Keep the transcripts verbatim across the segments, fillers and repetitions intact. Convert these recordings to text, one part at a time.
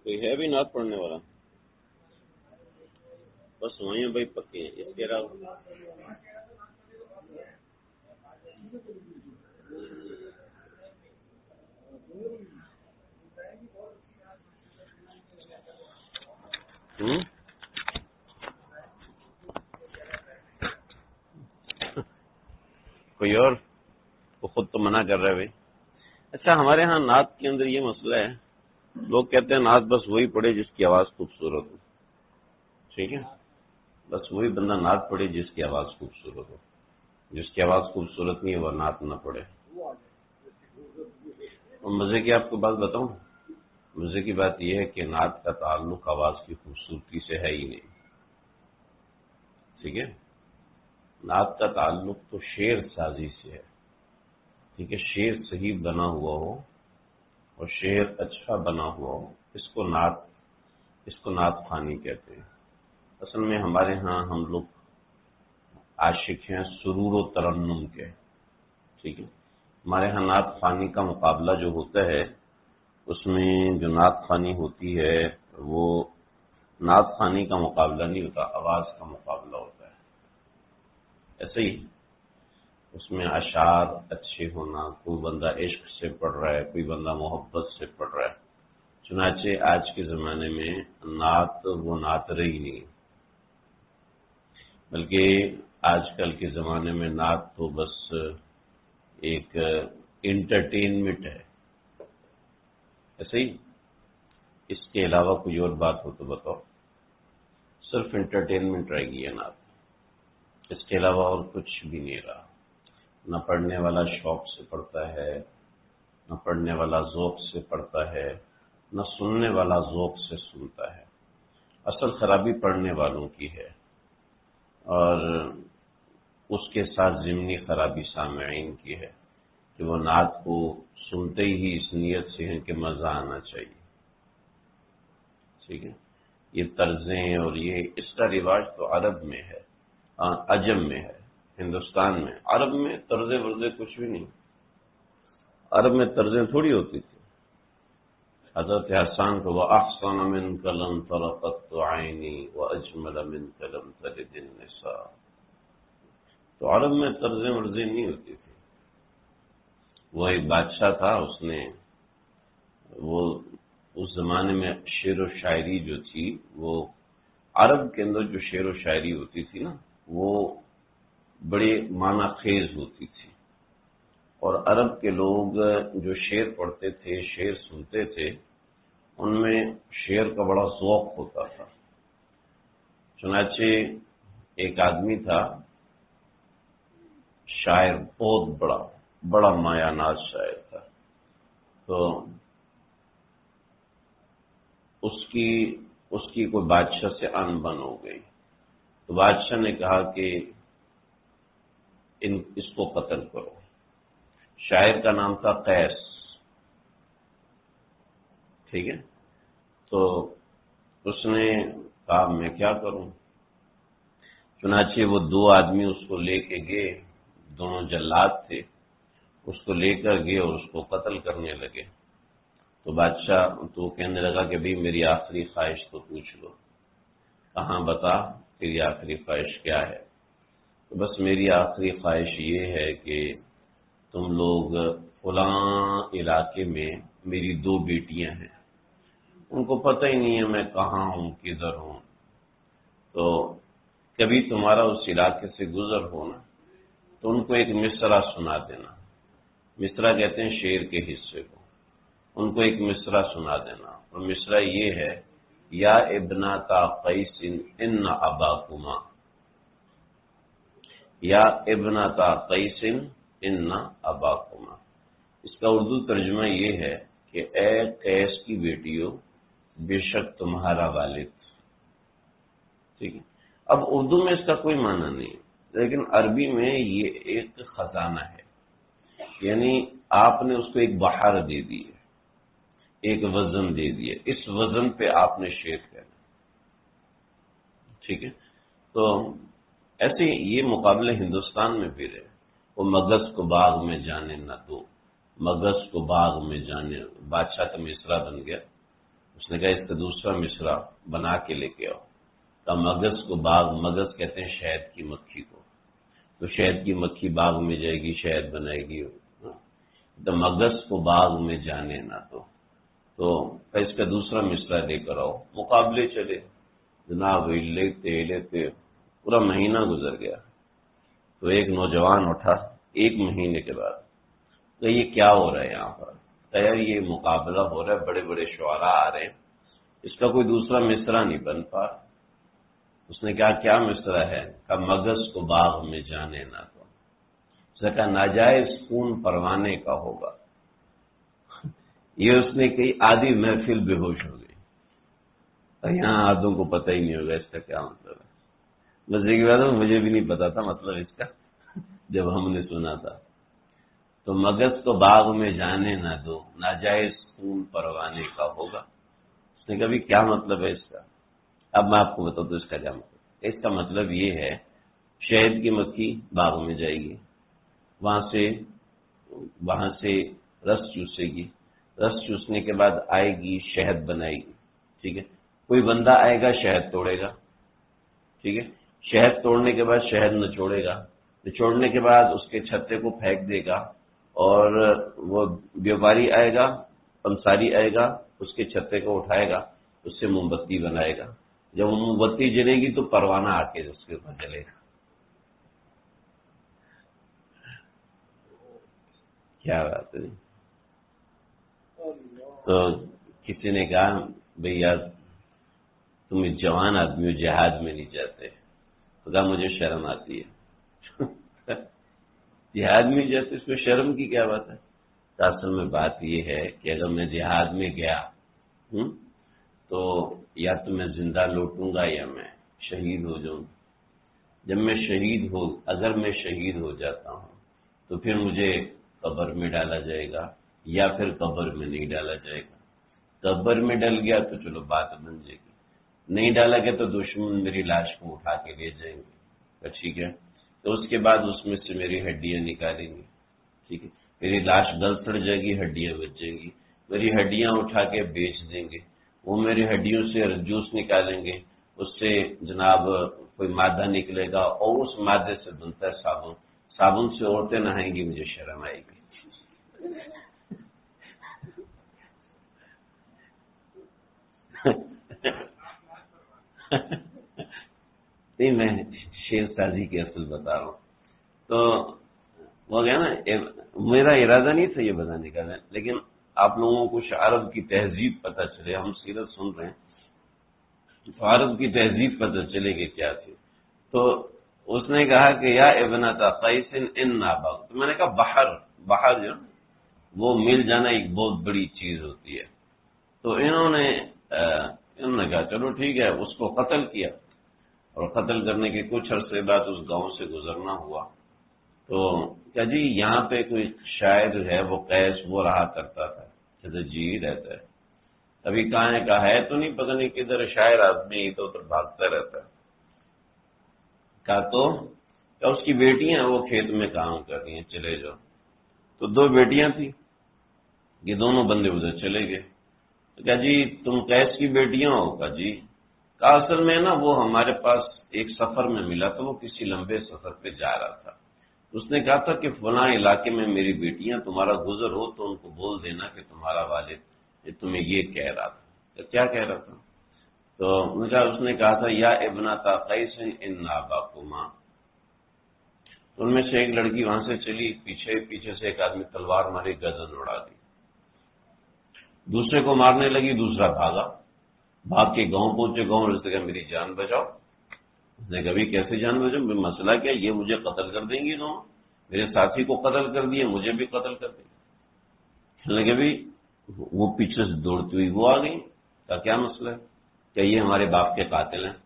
کوئی ہے بھی نعت پڑھنے والا؟ بس وہیں بھائی پکے ہیں اس کے علاوہ ہوں کوئی اور؟ وہ خود تو منع کر رہے بھائی. اچھا ہمارے ہاں نعت کے اندر یہ مسئلہ ہے، لوگ کہتے ہیں نعت بس وہی پڑھے جس کی آواز خوبصورت ہو. ٹھیک ہے، بس وہی بندہ نعت پڑھے جس کی آواز خوبصورت ہو. جس کی آواز خوبصورت نہیں ہے وہ نعت نہ پڑھے. اور مزے کی آپ کو بات بتاؤں، مزے کی بات یہ ہے کہ نعت کا تعلق آواز کی خوبصورتی سے ہے ہی نہیں. ٹھیک ہے، نعت کا تعلق تو شعر سازی سے ہے. ٹھیک ہے، شعر صحیح بنا ہوا ہو اور شعر اچھا بنا ہوا ہو، اس کو نعت اس کو نعت خوانی کہتے ہیں. اصل میں ہمارے ہاں ہم لوگ عاشق ہیں سرور و ترنم کے. ٹھیک ہے، ہمارے ہاں نعت خوانی کا مقابلہ جو ہوتا ہے، اس میں جو نعت خوانی ہوتی ہے وہ نعت خوانی کا مقابلہ نہیں ہوتا، آواز کا مقابلہ ہوتا ہے. ایسے ہی اس میں اشعار اچھے ہونا، کوئی بندہ عشق سے پڑھ رہا ہے، کوئی بندہ محبت سے پڑھ رہا ہے. چنانچہ آج کے زمانے میں نعت وہ نعت رہی نہیں، بلکہ آج کل کے زمانے میں نعت تو بس ایک انٹرٹینمنٹ ہے. ایسے ہی اس کے علاوہ کوئی اور بات ہو تو بتاؤ. صرف انٹرٹینمنٹ رہ گئی ہے نعت، اس کے علاوہ اور کچھ بھی نہیں رہا. نہ پڑھنے والا شوق سے پڑھتا ہے، نہ پڑھنے والا ذوق سے پڑھتا ہے، نہ سننے والا ذوق سے سنتا ہے. اصل خرابی پڑھنے والوں کی ہے، اور اس کے ساتھ ضمنی خرابی سامعین کی ہے کہ وہ نعت کو سنتے ہی اس نیت سے ہیں کہ مزہ آنا چاہیے. ٹھیک ہے، یہ طرزیں اور یہ اس کا رواج تو عرب میں ہے، عجم میں ہے، ہندوستان میں. عرب میں طرزیں ورزیں کچھ بھی نہیں. عرب میں طرزیں تھوڑی ہوتی تھی. حضرت حسان کو وَأَحْسَنَ مِنْكَ لَمْ تَرَ قَطُّ عَيْنِي وَأَجْمَلَ مِنْكَ لَمْ تَلِدِ النِّسَاءُ. تو عرب میں طرزیں ورزیں نہیں ہوتی تھی. وہ ایک بادشاہ تھا، اس نے وہ اس زمانے میں شعر و شاعری جو تھی، وہ عرب کے اندر جو شعر و شاعری ہوتی تھی نا، وہ بڑے معنی خیز ہوتی تھی. اور عرب کے لوگ جو شعر پڑھتے تھے، شعر سنتے تھے، ان میں شعر کا بڑا ذوق ہوتا تھا. چنانچہ ایک آدمی تھا شاعر، بہت بڑا بڑا مایہ ناز شاعر تھا. تو اس کی اس کی کوئی بادشاہ سے ان بن ہو گئی. تو بادشاہ نے کہا کہ ان اس کو قتل کرو. شاعر کا نام تھا قیس. ٹھیک ہے، تو اس نے کہا میں کیا کروں. چنانچہ وہ دو آدمی اس کو لے کے گئے، دونوں جلاد تھے، اس کو لے کر گئے اور اس کو قتل کرنے لگے. تو بادشاہ تو کہنے لگا کہ بھئی میری آخری خواہش تو پوچھ لو. کہاں بتا تیری آخری خواہش کیا ہے. تو بس میری آخری خواہش یہ ہے کہ تم لوگ فلاں علاقے میں میری دو بیٹیاں ہیں، ان کو پتہ ہی نہیں ہے میں کہاں ہوں کدھر ہوں، تو کبھی تمہارا اس علاقے سے گزر ہو نا تو ان کو ایک مصرع سنا دینا. مصرع کہتے ہیں شعر کے حصے کو. ان کو ایک مصرع سنا دینا، اور مصرع یہ ہے یا ابنتا قیس ان اباکما، یا ابنتا قیس ان اباکما. اس کا اردو ترجمہ یہ ہے کہ اے قیس کی بیٹیوں، بے شک تمہارا والد. ٹھیک ہے، اب اردو میں اس کا کوئی معنی نہیں، لیکن عربی میں یہ ایک خزانہ ہے. یعنی آپ نے اس کو ایک بہار دے دی ہے، ایک وزن دے دیا، اس وزن پہ آپ نے شعر کہنا. ٹھیک ہے، تو ایسے یہ مقابلے ہندوستان میں بھی رہے. وہ مگس کو باغ میں جانے نہ دو، مگس کو باغ میں جانے. بادشاہ کا مصرع بن گیا. اس نے کہا اس کا دوسرا مصرع بنا کے لے کے آؤ. کہا مگس کو باغ، مگس کہتے ہیں شہد کی مکھی کو، تو شہد کی مکھی باغ میں جائے گی شہد بنائے گی. تو مگس کو باغ میں جانے نہ دو. تو اس کا دوسرا مصرع لے کر آؤ. مقابلے چلے جناب، لیتے لیتے پورا مہینہ گزر گیا. تو ایک نوجوان اٹھا ایک مہینے کے بعد، تو یہ کیا ہو رہا ہے یہاں پر؟ تو یار یہ مقابلہ ہو رہا ہے، بڑے بڑے شعراء آ رہے ہیں، اس کا کوئی دوسرا مصرع نہیں بن پا. اس نے کہا کیا مصرع ہے؟ کہا مگس کو باغ میں جانے نہ دو. اس نے کہا ناجائز خون پروانے کا ہوگا. یہ اس نے کہی، آدھی محفل بے ہوش ہو گئی. اور یہاں آدھوں کو پتہ ہی نہیں ہوگا اس کا کیا مطلب ہے. مزے کی بات ہے مجھے بھی نہیں پتا تھا مطلب اس کا جب ہم نے سنا تھا. تو مگس کو باغ میں جانے نہ دو، ناجائز خون پروانے کا ہوگا. اس نے کہا بھی کیا مطلب ہے اس کا؟ اب میں آپ کو بتاؤں تو اس کا کیا مطلب. اس کا مطلب یہ ہے شہد کی مکھی باغ میں جائے گی، وہاں سے وہاں سے رس چوسے گی، رس چوسنے کے بعد آئے گی شہد بنائے گی. ٹھیک ہے، کوئی بندہ آئے گا شہد توڑے گا. ٹھیک ہے، شہد توڑنے کے بعد شہد نچوڑے گا، نچوڑنے کے بعد اس کے چھتے کو پھینک دے گا، اور وہ بیوپاری آئے گا، پنساری آئے گا، اس کے چھتے کو اٹھائے گا، اس سے موم بتی بنائے گا. جب وہ موم بتی جلے گی تو پروانہ آ کے اس کے اوپر جلے گا. کیا بات ہے. تو کسی نے کہا بھئی یار تم جوان آدمی ہو، جہاد میں نہیں جاتے. تو کہا مجھے شرم آتی ہے. جہاد میں جاتے اس میں شرم کی کیا بات ہے؟ اصل میں بات یہ ہے کہ اگر میں جہاد میں گیا تو یا تو میں زندہ لوٹوں گا یا میں شہید ہو جاؤں. جب میں شہید ہو اگر میں شہید ہو جاتا ہوں تو پھر مجھے قبر میں ڈالا جائے گا یا پھر قبر میں نہیں ڈالا جائے گا. قبر میں ڈل گیا تو چلو بات بن جائے گی، نہیں ڈالا گیا تو دشمن میری لاش کو اٹھا کے لے جائیں گے. ٹھیک ہے، تو اس کے بعد اس میں سے میری ہڈیاں نکالیں گی. ٹھیک ہے، میری لاش گل سڑ جائے گی، ہڈیاں بچ جائیں گی، میری ہڈیاں اٹھا کے بیچ دیں گے. وہ میری ہڈیوں سے جوس نکالیں گے، اس سے جناب کوئی مادہ نکلے گا اور اس مادے سے بنتا ہے صابن. صابن سے عورتیں نہائیں گی، مجھے شرم آئے گی. نہیں میں شیر سازی کی اصل بتا رہا ہوں. تو وہ گیا نا، میرا ارادہ نہیں تھا یہ بتانے کا، لیکن آپ لوگوں کو عرب کی تہذیب پتہ چلے. ہم سیرت سن رہے ہیں تو عرب کی تہذیب پتہ چلے کہ کیا تھی. تو اس نے کہا کہ یا ابنۃ قیس ان نابغ. تو میں نے کہا بحر بحر جو وہ مل جانا ایک بہت بڑی چیز ہوتی ہے. تو انہوں نے انہوں نے کہا چلو ٹھیک ہے، اس کو قتل کیا. اور قتل کرنے کے کچھ عرصے بعد اس گاؤں سے گزرنا ہوا. تو کیا جی یہاں پہ کوئی شاعر ہے وہ قیس وہ رہا کرتا تھا؟ کہتے جی رہتا ہے. ابھی کہاں ہے؟ کہا ہے تو نہیں، پتہ نہیں کدھر. شاعر آدمی ادھر ادھر بھاگتا رہتا ہے. کہا تو کیا اس کی بیٹیاں وہ کھیت میں کام کر رہی ہیں، چلے جاؤ. تو دو بیٹیاں تھیں، یہ دونوں بندے ادھر چلے گئے. تو کہا جی تم قیس کی بیٹیاں ہو؟ کہا جی. کہا اصل میں نا وہ ہمارے پاس ایک سفر میں ملا تو وہ کسی لمبے سفر پہ جا رہا تھا. اس نے کہا تھا کہ فلاں علاقے میں میری بیٹیاں، تمہارا گزر ہو تو ان کو بول دینا کہ تمہارا والد تمہیں یہ کہہ رہا تھا. کیا کہہ رہا تھا؟ تو اس نے کہا تھا یا ابنۃ قیس ان اباکما. ان میں سے ایک لڑکی وہاں سے چلی، پیچھے پیچھے سے ایک آدمی تلوار ماری، گردن اڑا دی. دوسرے کو مارنے لگی، دوسرا بھاگا، بھاگ کے گاؤں پہنچے. گاؤں نے کہا میری جان بچاؤ. اس نے کہا بھی کیسے جان بچاؤ؟ مسئلہ کیا؟ یہ مجھے قتل کر دیں گی، دونوں میرے ساتھی کو قتل کر دیے، مجھے بھی قتل کر دیں گے. لگے بھی وہ پیچھے سے دوڑتی ہوئی وہ آ گئی. کہا کیا مسئلہ ہے؟ کہ یہ ہمارے باپ کے قاتل ہیں.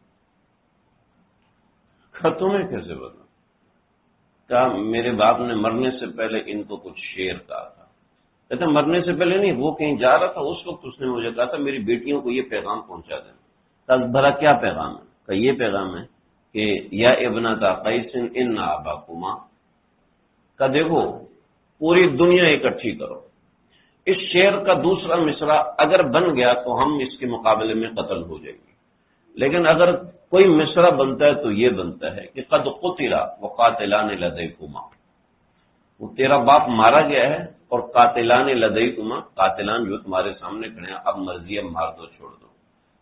کہا تمہیں کیسے بتا؟ کہا میرے باپ نے مرنے سے پہلے ان کو کچھ شعر کہا تھا. کہتا مرنے سے پہلے نہیں، وہ کہیں جا رہا تھا اس وقت اس نے مجھے کہا تھا میری بیٹیوں کو یہ پیغام پہنچا دینا. کہا بھلا کیا پیغام ہے؟ کہ یہ پیغام ہے کہ یا ابنۃ قیس ان اباکما. کا دیکھو پوری دنیا اکٹھی کرو، اس شعر کا دوسرا مصرع اگر بن گیا تو ہم اس کے مقابلے میں قتل ہو جائیں گے، لیکن اگر کوئی مصرع بنتا ہے تو یہ بنتا ہے کہ قد قتل وقاتلان لدیکما، وہ تیرا باپ مارا گیا ہے اور قاتلان لدیکما، قاتلان جو تمہارے سامنے کھڑے ہیں، اب مرضی ہے مار دو چھوڑ دو۔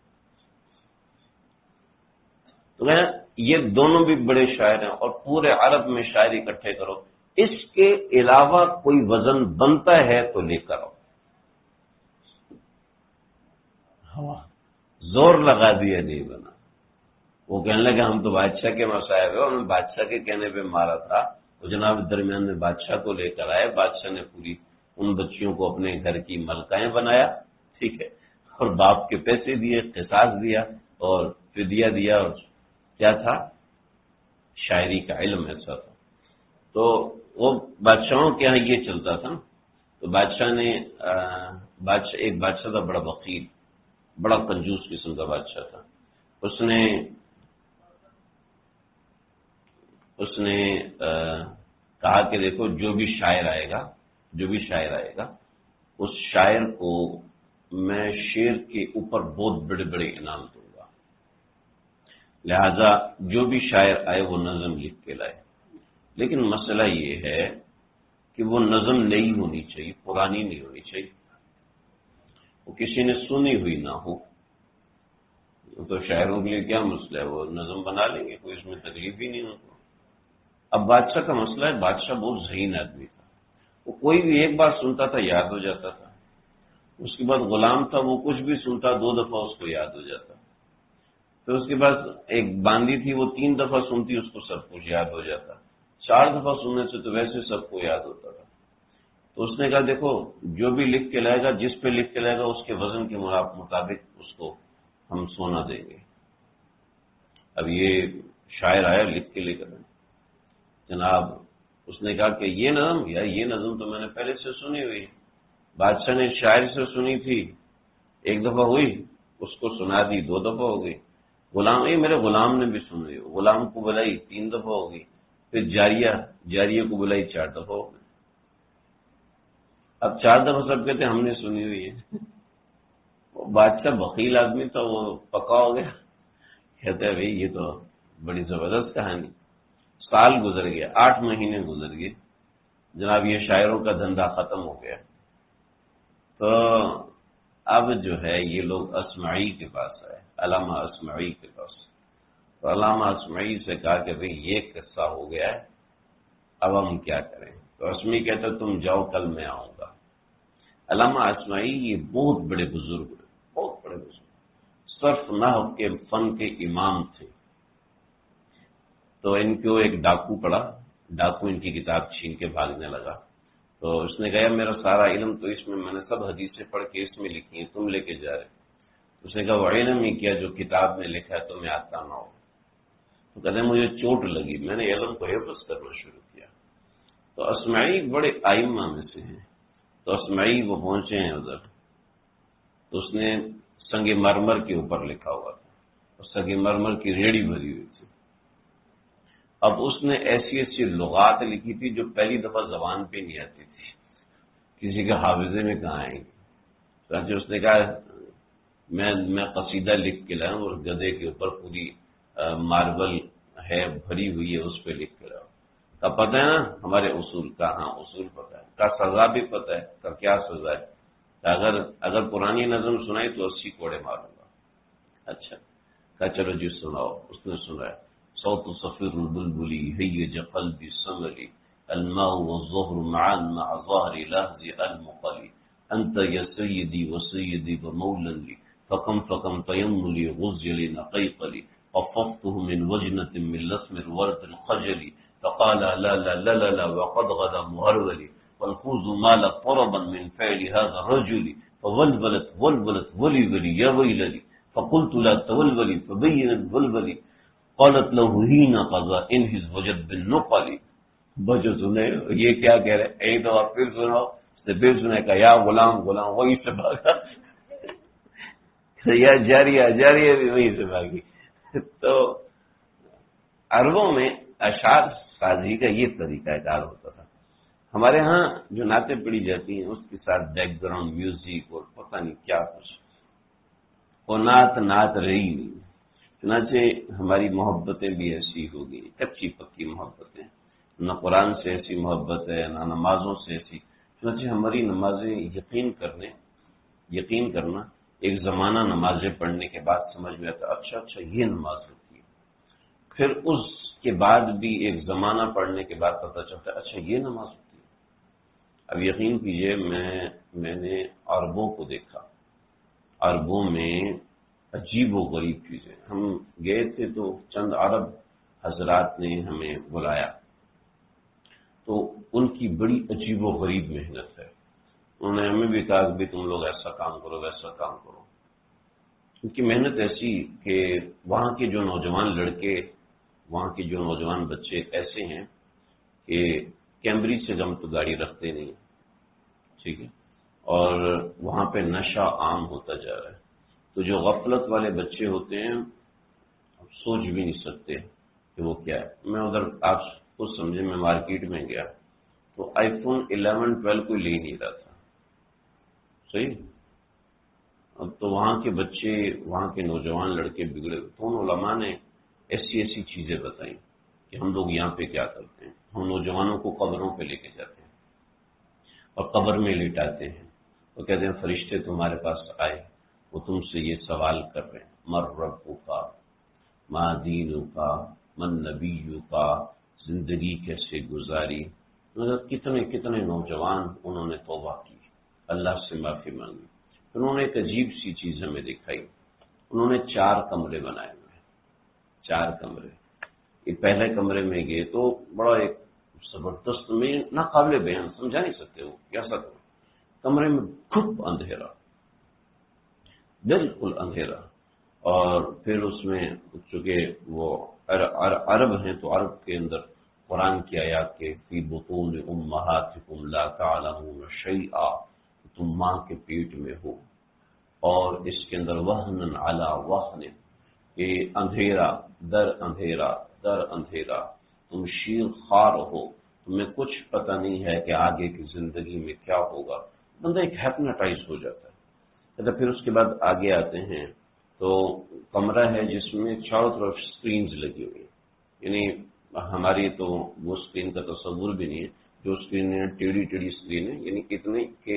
تو یہ دونوں بھی بڑے شاعر ہیں، اور پورے عرب میں شاعری اکٹھے کرو، اس کے علاوہ کوئی وزن بنتا ہے تو لے کر آؤ۔ زور لگا دیا نہیں بنا۔ وہ کہنے لگے ہم تو بادشاہ کے مصائب ہیں، انہوں نے بادشاہ کے کہنے پہ مارا تھا، وہ جناب درمیان میں بادشاہ کو لے کر آئے، بادشاہ نے پوری ان بچیوں کو اپنے گھر کی ملکائیں بنایا، ٹھیک ہے، اور باپ کے پیسے دیے، قصاص دیا اور فدیہ دیا، اور کیا تھا، شاعری کا علم ایسا تھا۔ تو وہ بادشاہوں کے یہاں یہ چلتا تھا۔ تو بادشاہ نے بادشاہ ایک بادشاہ تھا بڑا بخیل، بڑا کنجوس قسم کا بادشاہ تھا۔ اس نے اس نے کہا کہ دیکھو جو بھی شاعر آئے گا جو بھی شاعر آئے گا اس شاعر کو میں شعر کے اوپر بہت بڑے بڑے انعام دوں گا، لہذا جو بھی شاعر آئے وہ نظم لکھ کے لائے۔ لیکن مسئلہ یہ ہے کہ وہ نظم نئی ہونی چاہیے، پرانی نہیں ہونی چاہیے، وہ کسی نے سنی ہوئی نہ ہو۔ تو شاعروں کے لیے کیا مسئلہ ہے، وہ نظم بنا لیں گے، کوئی اس میں تکلیف ہی نہیں ہوتا۔ اب بادشاہ کا مسئلہ ہے، بادشاہ بہت ذہین آدمی تھا، وہ کوئی بھی ایک بار سنتا تھا یاد ہو جاتا تھا، اس کے بعد غلام تھا، وہ کچھ بھی سنتا دو دفعہ اس کو یاد ہو جاتا، پھر اس کے بعد ایک باندی تھی، وہ تین دفعہ سنتی اس کو سب کچھ یاد ہو جاتا، چار دفعہ سننے سے تو ویسے سب کو یاد ہوتا تھا۔ تو اس نے کہا دیکھو جو بھی لکھ کے لائے گا، جس پہ لکھ کے لائے گا اس کے وزن کے مطابق اس کو ہم سونا دیں گے۔ اب یہ شاعر آیا لکھ کے لے کر، جناب اس نے کہا کہ یہ نظم، یا یہ نظم تو میں نے پہلے سے سنی ہوئی، بادشاہ نے شاعر سے سنی تھی، ایک دفعہ ہوئی، اس کو سنا دی، دو دفعہ ہو گئی، غلام یہ میرے غلام نے بھی سنی، غلام کو بلائی تین دفعہ ہو گئی، پھر جاریہ جاریہ کو بلائی چار دفعہ ہو گئی۔ اب چار دفعہ سب کہتے ہم نے سنی ہوئی ہے۔ وہ بادشاہ بخیل آدمی تھا، وہ پکا ہو گیا، کہتے ہیں بھائی یہ تو بڑی زبردست کہانی۔ سال گزر گیا، آٹھ مہینے گزر گئے، جناب یہ شاعروں کا دھندا ختم ہو گیا۔ تو اب جو ہے یہ لوگ اسمعی کے پاس آئے، علامہ اسمعی کے پاس، تو علامہ اسمعی سے کہا کہ بھئی یہ قصہ ہو گیا ہے، اب ہم کیا کریں؟ تو اسمعی کہتا تم جاؤ کل میں آؤں گا۔ علامہ اسمعی یہ بہت بڑے بزرگ، بہت بڑے بزرگ، صرف نحو کے فن کے امام تھے۔ تو ان کو ایک ڈاکو پڑا، ڈاکو ان کی کتاب چھین کے بھاگنے لگا، تو اس نے کہا میرا سارا علم تو اس میں میں نے سب حدیثیں پڑھ کے اس میں لکھی ہیں، تم لے کے جا رہے۔ اس نے کہا وہ علم ہی کیا جو کتاب میں لکھا ہے تمہیں آتا نہ ہو۔ تو کہتے ہیں مجھے چوٹ لگی، میں نے علم کو حفظ کرنا شروع کیا۔ تو اسمعی بڑے ائمہ میں سے ہیں، تو اسمعی وہ پہنچے ہیں ادھر، تو اس نے سنگ مرمر کے اوپر لکھا ہوا تھا، اور سنگ مرمر کی ریڑھی بھری ہوئی تھی۔ اب اس نے ایسی ایسی لغات لکھی تھی جو پہلی دفعہ زبان پہ نہیں آتی تھی، کسی کے حافظے میں کہاں آئیں گے۔ تو اس نے کہا میں میں قصیدہ لکھ کے لایا ہوں، اور گدے کے اوپر پوری ماربل ہے بھری ہوئی ہے، اس پہ لکھ کے لاؤ۔ کا پتہ ہے نا ہمارے اصول کا؟ ہاں اصول پتہ ہے۔ کا سزا بھی پتہ ہے؟ کا کیا سزا ہے؟ اگر اگر پرانی نظم سنائی تو اسی کوڑے ماروں گا۔ اچھا کہا چلو جی سناؤ۔ اس نے سنایا صوت صفیر البلبلی هيج قلبي سمري الماء والظهر معا مع ظهر لهز المقلي انت يا سيدي وسيدي ومولا لي فكم فكم تيملي غزلي نقيقلي قففته من وجنة من لسم الورد الخجلي فقال لا لا لا لا لا وقد غدا مهرولي والخوز مال طربا من فعل هذا الرجل فولولت ولولت ولي ولي يا ويلي فقلت لا تولولي فبينت ولولي قالت له هنا قضا ان his وجد بالنقل۔ بچو سنے یہ کیا کہہ رہے، ایک دفعہ پھر سناؤ، پھر سنے کہا یا غلام غلام، وہی سے بھاگا، یا جاریہ جاریہ بھی وہی سے بھاگی۔ تو عربوں میں اشعار سازی کا یہ طریقہ کار ہوتا تھا ہمارے ہاں جو نعتیں پڑھی جاتی ہیں اس کے ساتھ بیک گراؤنڈ میوزک اور پتہ نہیں کیا کچھ، وہ نعت نعت رہی نہیں۔ چنانچہ ہماری محبتیں بھی ایسی ہو گئی، کچی پکی محبتیں، نہ قرآن سے ایسی محبت ہے نہ نمازوں سے ایسی۔ چنانچہ ہماری نمازیں یقین کرنے یقین کرنا ایک زمانہ نمازیں پڑھنے کے بعد سمجھ میں آتا اچھا اچھا یہ نماز ہوتی ہے، پھر اس کے بعد بھی ایک زمانہ پڑھنے کے بعد پتہ چلتا ہے اچھا یہ نماز ہوتی ہے۔ اب یقین کیجئے میں میں نے عربوں کو دیکھا، عربوں میں عجیب و غریب چیزیں، ہم گئے تھے تو چند عرب حضرات نے ہمیں بلایا، تو ان کی بڑی عجیب و غریب محنت ہے۔ انہوں نے ہمیں بھی کہا کہ بھی تم لوگ ایسا کام کرو ویسا کام کرو۔ ان کی محنت ایسی کہ وہاں کے جو نوجوان لڑکے، وہاں کے جو نوجوان بچے ایسے ہیں کہ کیمبرج سے کم تو گاڑی رکھتے نہیں، ٹھیک ہے، اور وہاں پہ نشہ عام ہوتا جا رہا ہے۔ تو جو غفلت والے بچے ہوتے ہیں سوچ بھی نہیں سکتے کہ وہ کیا ہے۔ میں ادھر آپ خود سمجھے، میں مارکیٹ میں گیا تو آئی فون الیون ٹویلو کوئی لے نہیں رہا تھا، صحیح۔ اب تو وہاں کے بچے، وہاں کے نوجوان لڑکے بگڑے، تو ان علماء نے ایسی ایسی چیزیں بتائیں کہ ہم لوگ یہاں پہ کیا کرتے ہیں، ہم نوجوانوں کو قبروں پہ لے کے جاتے ہیں اور قبر میں لٹاتے ہیں، وہ کہتے ہیں فرشتے تمہارے پاس آئے، وہ تم سے یہ سوال کر رہے ہیں مر ربک ما دینک من نبیک، زندگی کیسے گزاری۔ مگر کتنے کتنے نوجوان انہوں نے توبہ کی، اللہ سے معافی مانگی۔ انہوں نے ایک عجیب سی چیز ہمیں دکھائی، انہوں نے چار کمرے بنائے ہوئے، چار کمرے۔ یہ پہلے کمرے میں گئے تو بڑا ایک زبردست، میں ناقابل بیان سمجھا نہیں سکتے وہ کیسا کمرے میں خوب اندھیرا، بالکل اندھیرا، اور پھر اس میں چونکہ وہ عرب ہیں تو عرب کے اندر قرآن کی آیات کے فی بطون امہاتکم لا تعلمون شیئا، تم ماں کے پیٹ میں ہو، اور اس کے اندر وہن علی وہن، کہ اندھیرا در اندھیرا در اندھیرا، تم شیر خوار ہو، تمہیں کچھ پتہ نہیں ہے کہ آگے کی زندگی میں کیا ہوگا۔ بندہ ایک ہیپناٹائز ہو جاتا ہے۔ تو پھر اس کے بعد آگے آتے ہیں تو کمرہ ہے جس میں چاروں طرف سکرینز لگی ہوئی ہیں، یعنی ہماری تو وہ سکرین کا تصور بھی نہیں ہے، جو سکرین ہے ٹیڑھی ٹیڑھی سکرین ہے، یعنی اتنے کہ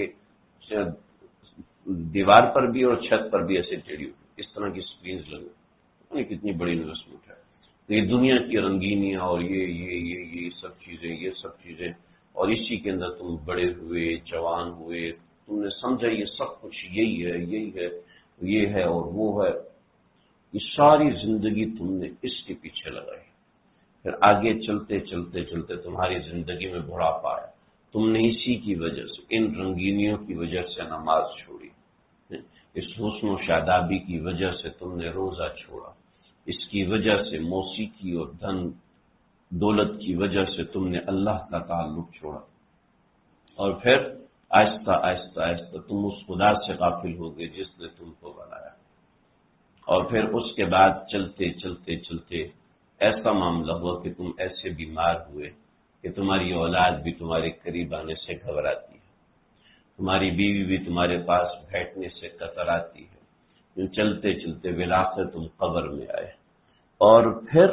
دیوار پر بھی اور چھت پر بھی ایسے ٹیڑھی ہوئی، اس طرح کی سکرینز لگی ہوئی، کتنی بڑی انویسٹمنٹ ہے۔ تو یہ دنیا کی رنگینیاں اور یہ یہ یہ یہ سب چیزیں یہ سب چیزیں اور اسی کے اندر تم بڑے ہوئے جوان ہوئے، تم نے سمجھا یہ سب کچھ یہی ہے یہی ہے یہ ہے اور وہ ہے، یہ ساری زندگی تم نے اس کے پیچھے لگائی۔ پھر آگے چلتے چلتے چلتے تمہاری زندگی میں بڑھاپا آیا، تم نے اسی کی وجہ سے، ان رنگینیوں کی وجہ سے نماز چھوڑی، اس حسن و شادابی کی وجہ سے تم نے روزہ چھوڑا، اس کی وجہ سے موسیقی اور دھن دولت کی وجہ سے تم نے اللہ کا تعلق چھوڑا، اور پھر آہستہ آہستہ آہستہ تم اس خدا سے غافل ہو گئے جس نے تم کو بنایا، اور پھر اس کے بعد چلتے چلتے چلتے ایسا معاملہ ہوا کہ تم ایسے بیمار ہوئے کہ تمہاری اولاد بھی تمہارے قریب آنے سے گھبراتی ہے، تمہاری بیوی بھی تمہارے پاس بیٹھنے سے کتراتی ہے، چلتے چلتے بالآخر تم قبر میں آئے، اور پھر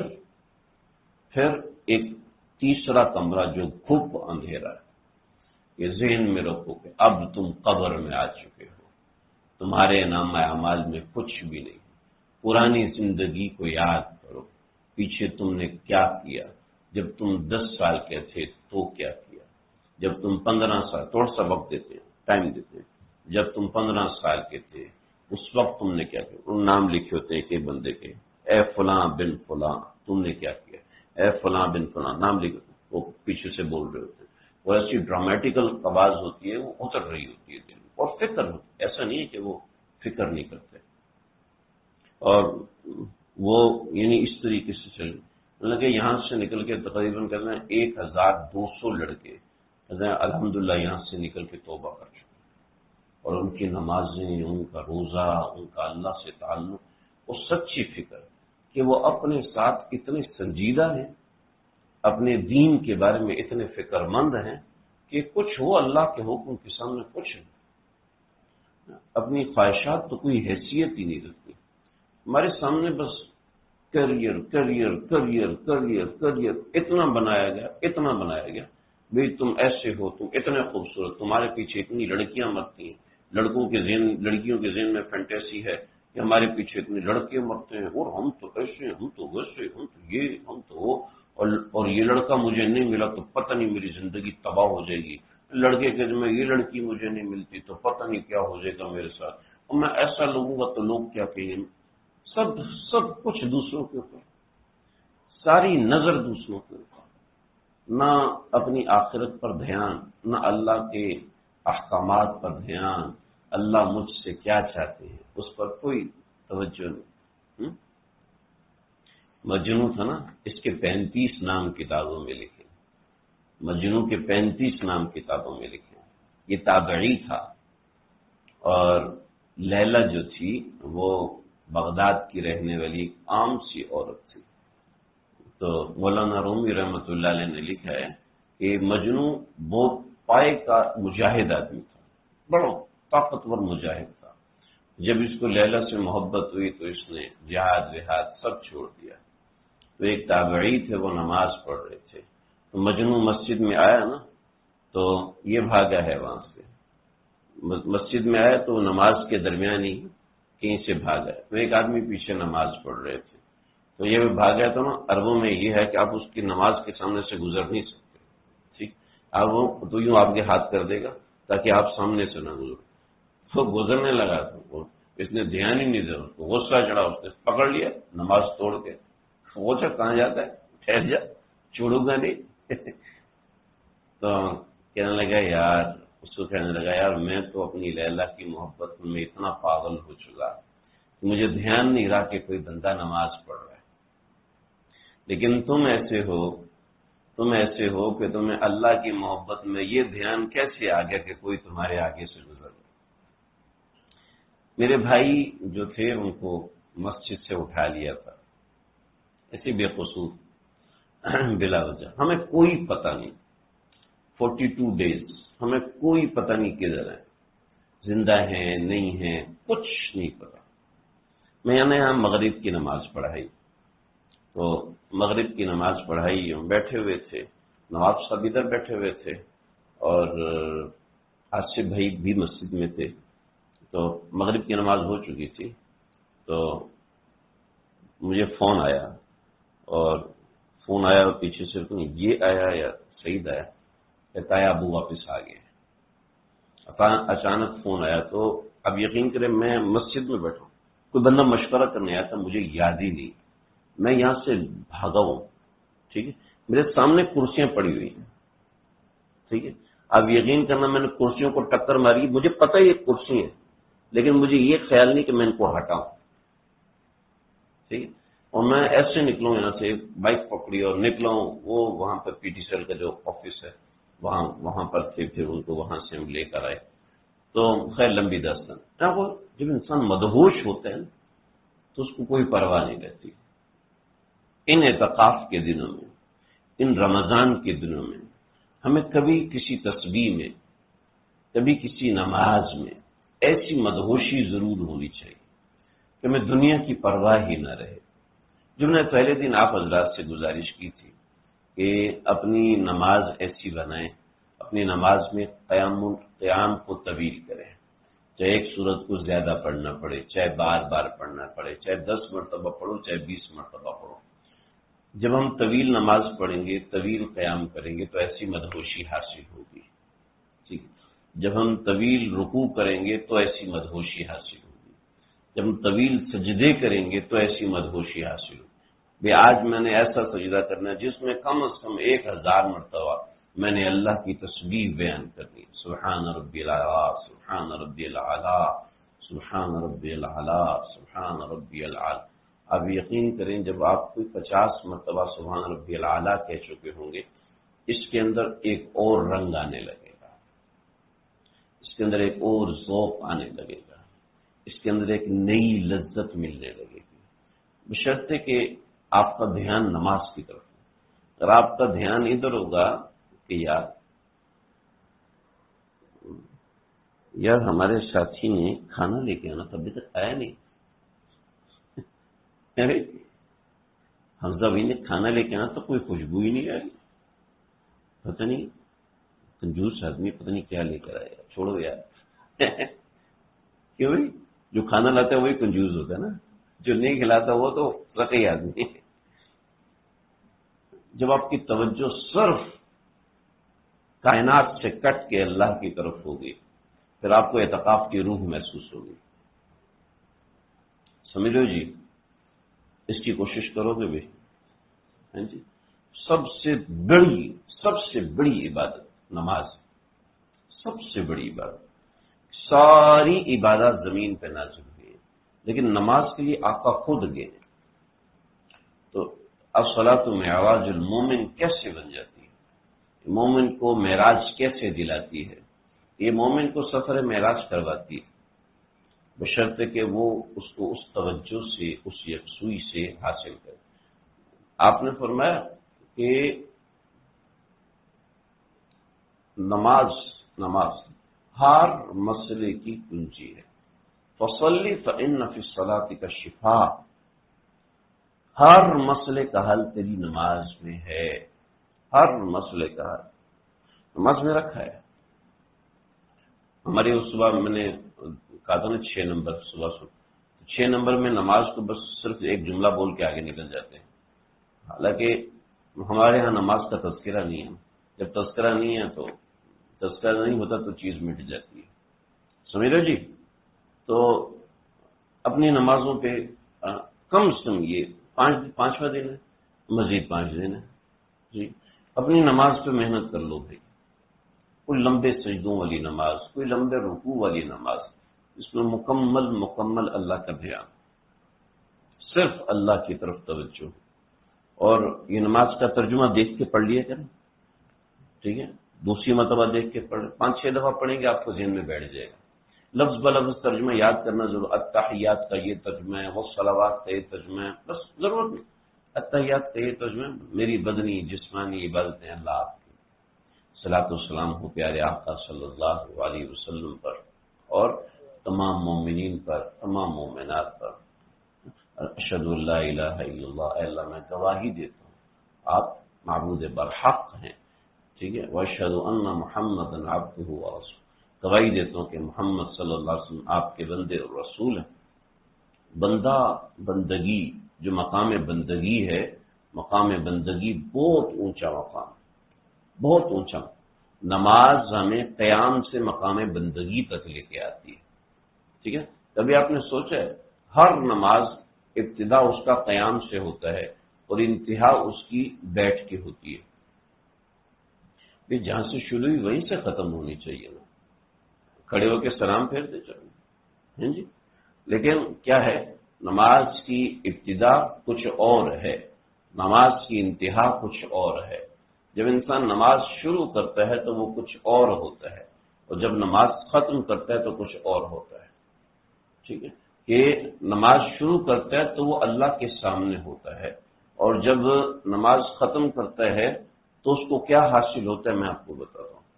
پھر ایک تیسرا کمرہ جو خوب اندھیرا ہے، یہ ذہن میں رکھو کہ اب تم قبر میں آ چکے ہو، تمہارے نامہ اعمال میں کچھ بھی نہیں، پرانی زندگی کو یاد کرو، پیچھے تم نے کیا کیا، جب تم دس سال کے تھے تو کیا کیا، جب تم پندرہ سال، تھوڑا سا وقت دیتے ہیں ٹائم دیتے ہیں، جب تم پندرہ سال کے تھے اس وقت تم نے کیا کیا، ان نام لکھے ہوتے ہیں کہ بندے کے، اے فلاں بن فلاں تم نے کیا کیا، اے فلاں بن فلاں نام لکھے، وہ پیچھے سے بول رہے ہوتے ہیں، وہ ایسی ڈرامیٹیکل آواز ہوتی ہے، وہ اتر رہی ہوتی ہے دل میں، اور فکر ہوتی ہے، ایسا نہیں ہے کہ وہ فکر نہیں کرتے، اور وہ یعنی اس طریقے سے چل مطلب کہ یہاں سے نکل کے تقریباً کہتے ہیں ایک ہزار دو سو لڑکے کہتے ہیں الحمدللہ یہاں سے نکل کے توبہ کر چکے، اور ان کی نمازیں، ان کا روزہ، ان کا اللہ سے تعلق، وہ سچی فکر کہ وہ اپنے ساتھ اتنے سنجیدہ ہیں، اپنے دین کے بارے میں اتنے فکر مند ہیں کہ کچھ ہو اللہ کے حکم کے سامنے کچھ نہیں، اپنی خواہشات تو کوئی حیثیت ہی نہیں رکھتی، ہمارے سامنے بس career career career career career اتنا بنایا گیا اتنا بنایا گیا، بھئی تم ایسے ہو، تم اتنے خوبصورت، تمہارے پیچھے اتنی لڑکیاں مرتی ہیں، لڑکوں کے ذہن لڑکیوں کے ذہن میں فینٹیسی ہے کہ ہمارے پیچھے اتنے لڑکے مرتے ہیں اور ہم تو ایسے ہم تو ویسے ہم تو یہ ہم تو وہ، اور اور یہ لڑکا مجھے نہیں ملا تو پتہ نہیں میری زندگی تباہ ہو جائے گی، لڑکے کے میں یہ لڑکی مجھے نہیں ملتی تو پتہ نہیں کیا ہو جائے گا میرے ساتھ، اور میں ایسا لوگوں گا تو لوگ کیا کہیں گے، سب سب کچھ دوسروں کے اوپر، ساری نظر دوسروں کے اوپر، نہ اپنی آخرت پر دھیان، نہ اللہ کے احکامات پر دھیان، اللہ مجھ سے کیا چاہتے ہیں اس پر کوئی توجہ نہیں۔ مجنو تھا نا، اس کے پینتیس نام کتابوں میں لکھے، مجنو کے پینتیس نام کتابوں میں لکھے، یہ تابعی تھا، اور لیلا جو تھی وہ بغداد کی رہنے والی ایک عام سی عورت تھی۔ تو مولانا رومی رحمۃ اللہ علیہ نے لکھا ہے کہ مجنو بہت پائے کا مجاہد آدمی تھا، بڑا طاقتور مجاہد تھا، جب اس کو لیلا سے محبت ہوئی تو اس نے جہاد وہاد سب چھوڑ دیا۔ تو ایک تابعی تھے، وہ نماز پڑھ رہے تھے، تو مجنو مسجد میں آیا نا، تو یہ بھاگا ہے وہاں سے، مسجد میں آیا تو نماز کے درمیان ہی کہیں سے بھاگا ہے، تو ایک آدمی پیچھے نماز پڑھ رہے تھے، تو یہ بھی بھاگ گیا۔ تو نا عربوں میں یہ ہے کہ آپ اس کی نماز کے سامنے سے گزر نہیں سکتے، ٹھیک، آپ وہ تو یوں آپ کے ہاتھ کر دے گا تاکہ آپ سامنے سے نہ گزرو، تو گزرنے لگا، تو اس نے دھیان ہی نہیں دیا، اس کو غصہ چڑھا، اس نے پکڑ لیا نماز توڑ کے، پوچھا کہاں جاتا ہے، ٹھہر جا چھوڑوں گا نہیں۔ تو کہنے لگا یار، اس کو کہنے لگا یار میں تو اپنی لیلا کی محبت میں اتنا پاگل ہو چکا کہ مجھے دھیان نہیں رہا کہ کوئی بندہ نماز پڑھ رہا ہے، لیکن تم ایسے ہو تم ایسے ہو کہ تمہیں اللہ کی محبت میں یہ دھیان کیسے آ گیا کہ کوئی تمہارے آگے سے گزر گیا۔ میرے بھائی جو تھے ان کو مسجد سے اٹھا لیا تھا ایسی بے قصور بلا وجہ، ہمیں کوئی پتہ نہیں، فورٹی ٹو ڈیز ہمیں کوئی پتہ نہیں کدھر ہے، زندہ ہیں نہیں ہیں کچھ نہیں پتہ۔ میں نے یہاں مغرب کی نماز پڑھائی، تو مغرب کی نماز پڑھائی، ہم بیٹھے ہوئے تھے، نواب صاحب ادھر بیٹھے ہوئے تھے اور آصف بھائی بھی مسجد میں تھے، تو مغرب کی نماز ہو چکی تھی، تو مجھے فون آیا، اور فون آیا اور پیچھے سے یہ آیا یا سعید آیا، کہتا ہے ابو واپس آ گئے۔ اچانک فون آیا، تو اب یقین کریں میں مسجد میں بیٹھا ہوں، کوئی بندہ مشورہ کرنے آیا تھا، مجھے یاد ہی نہیں، میں یہاں سے بھاگا ہوں، ٹھیک ہے، میرے سامنے کرسیاں پڑی ہوئی ہیں، ٹھیک ہے، اب یقین کرنا میں نے کرسیوں کو ٹکر ماری، مجھے پتہ یہ کرسی ہے لیکن مجھے یہ خیال نہیں کہ میں ان کو ہٹاؤں، ٹھیک ہے، اور میں ایسے نکلوں یہاں سے، بائک پکڑی اور نکلا ہوں، وہ وہاں پر پی ٹی سیل کا جو آفس ہے وہاں وہاں پر تھے، پھر ان کو وہاں سے ہم لے کر آئے، تو خیر لمبی داستان۔ جب انسان مدہوش ہوتا ہے تو اس کو کوئی پرواہ نہیں رہتی۔ ان اعتکاف کے دنوں میں، ان رمضان کے دنوں میں ہمیں کبھی کسی تسبیح میں، کبھی کسی نماز میں ایسی مدہوشی ضرور ہونی چاہیے کہ ہمیں دنیا کی پرواہ ہی نہ رہے۔ جو میں نے پہلے دن آپ حضرات سے گزارش کی تھی کہ اپنی نماز ایسی بنائیں، اپنی نماز میں قیام قیام کو طویل کریں، چاہے ایک سورت کو زیادہ پڑھنا پڑے، چاہے بار بار پڑھنا پڑے، چاہے دس مرتبہ پڑھو، چاہے بیس مرتبہ پڑھو۔ جب ہم طویل نماز پڑھیں گے، طویل قیام کریں گے تو ایسی مدہوشی حاصل ہوگی، ٹھیک۔ جب ہم طویل رکوع کریں گے تو ایسی مدہوشی حاصل ہوگی، جب ہم طویل سجدے کریں گے تو ایسی مدہوشی حاصل ہوگی۔ بے آج میں نے ایسا سجدہ کرنا جس میں کم از کم ایک ہزار مرتبہ میں نے اللہ کی تسبیح بیان کرنی، سبحان ربی الاعلیٰ، سبحان ربی الاعلیٰ، سبحان ربی الاعلیٰ، سبحان ربی الاعلیٰ۔ اب یقین کریں جب آپ کوئی پچاس مرتبہ سبحان ربی الاعلیٰ کہہ چکے ہوں گے، اس کے اندر ایک اور رنگ آنے لگے گا، اس کے اندر ایک اور ذوق آنے لگے گا، اس کے اندر ایک نئی لذت ملنے لگے گی، بشرطے کہ آپ کا دھیان نماز کی طرف ہو۔ اگر آپ کا دھیان ادھر ہوگا کہ یار یار ہمارے ساتھی نے کھانا لے کے آنا تھا، ابھی تک آیا نہیں. ارے حمزہ بھائی نے کھانا لے کے آنا تو کوئی خوشبو ہی نہیں آئی. پتہ نہیں کنجوس آدمی پتہ نہیں کیا لے کر آیا. چھوڑو یار. کیوں بھائی؟ جو کھانا لاتا ہے وہی کنجوس ہوتا ہے نا، جو نہیں کھلاتا وہ تو رقی آدمی. جب آپ کی توجہ صرف کائنات سے کٹ کے اللہ کی طرف ہوگی پھر آپ کو اعتکاف کی روح محسوس ہوگی. سمجھو جی، اس کی کوشش کرو گے بھی. ہاں جی، سب سے بڑی سب سے بڑی عبادت نماز، سب سے بڑی عبادت. ساری عبادت زمین پہ نازل ہوئی ہے لیکن نماز کے لیے آقا خود گئے. تو الصلاۃ معراج المومن کیسے بن جاتی ہے؟ مومن کو معراج کیسے دلاتی ہے؟ یہ مومن کو سفر معراج کرواتی ہے بشرطے کہ وہ اس کو اس توجہ سے، اس یکسوئی سے حاصل کرے. آپ نے فرمایا کہ نماز نماز ہر مسئلے کی کنجی ہے. فصلی فإن فی الصلاۃ کالشفاء، ہر مسئلے کا حل تیری نماز میں ہے. ہر مسئلے کا حل نماز میں رکھا ہے. ہماری اس صبح میں نے کہا تھا نا چھ نمبر صبح صبح چھ نمبر میں نماز کو بس صرف ایک جملہ بول کے آگے نکل جاتے ہیں. حالانکہ ہمارے ہاں نماز کا تذکرہ نہیں ہے. جب تذکرہ نہیں ہے تو تذکرہ نہیں ہوتا تو چیز مٹ جاتی ہے. سمجھ رہے جی؟ تو اپنی نمازوں پہ کم سے کم یہ پانچ پانچواں دن ہے، مزید پانچ دن ہے جی. اپنی نماز پہ محنت کر لو بھائی. کوئی لمبے سجدوں والی نماز، کوئی لمبے رکوع والی نماز، اس میں مکمل مکمل اللہ کا دھیان، صرف اللہ کی طرف توجہ. اور یہ نماز کا ترجمہ دیکھ کے پڑھ لیا کریں، ٹھیک ہے؟ دوسری مرتبہ دیکھ کے پڑھ، پانچ چھ دفعہ پڑھیں گے آپ کو ذہن میں بیٹھ جائے گا. لفظ بلفظ ترجمہ یاد کرنا ضرور. التحیات کا یہ ترجمہ ہے، والصلوات کا یہ ترجمہ ہے، بس ضرورت نہیں. التحیات کا یہ ترجمہ ہے میری بدنی جسمانی عبادتیں اللہ آپ کی. صلاۃ والسلام ہو پیارے آقا صلی اللہ علیہ وسلم پر اور تمام مومنین پر، تمام مومنات پر. اشہد ان لا الہ الا اللہ، اے اللہ میں گواہی دیتا ہوں آپ معبود برحق ہیں، ٹھیک ہے. واشہد ان محمدا عبدہ ورسولہ، گواہی دیتا ہوں کہ محمد صلی اللہ علیہ وسلم آپ کے بندے اور رسول ہیں. بندہ بندگی، جو مقام بندگی ہے، مقام بندگی بہت اونچا مقام، بہت اونچا. نماز ہمیں قیام سے مقام بندگی تک لے کے آتی ہے، ٹھیک ہے. کبھی آپ نے سوچا ہے ہر نماز ابتدا اس کا قیام سے ہوتا ہے اور انتہا اس کی بیٹھ کے ہوتی ہے. جہاں سے شروع ہوئی وہیں سے ختم ہونی چاہیے نا. کھڑے ہو کے سلام پھیرتے چلو ہیں جی. لیکن کیا ہے، نماز کی ابتدا کچھ اور ہے، نماز کی انتہا کچھ اور ہے. جب انسان نماز شروع کرتا ہے تو وہ کچھ اور ہوتا ہے، اور جب نماز ختم کرتا ہے تو کچھ اور ہوتا ہے. ٹھیک ہے کہ نماز شروع کرتا ہے تو وہ اللہ کے سامنے ہوتا ہے، اور جب نماز ختم کرتا ہے تو اس کو کیا حاصل ہوتا ہے میں آپ کو بتاتا ہوں.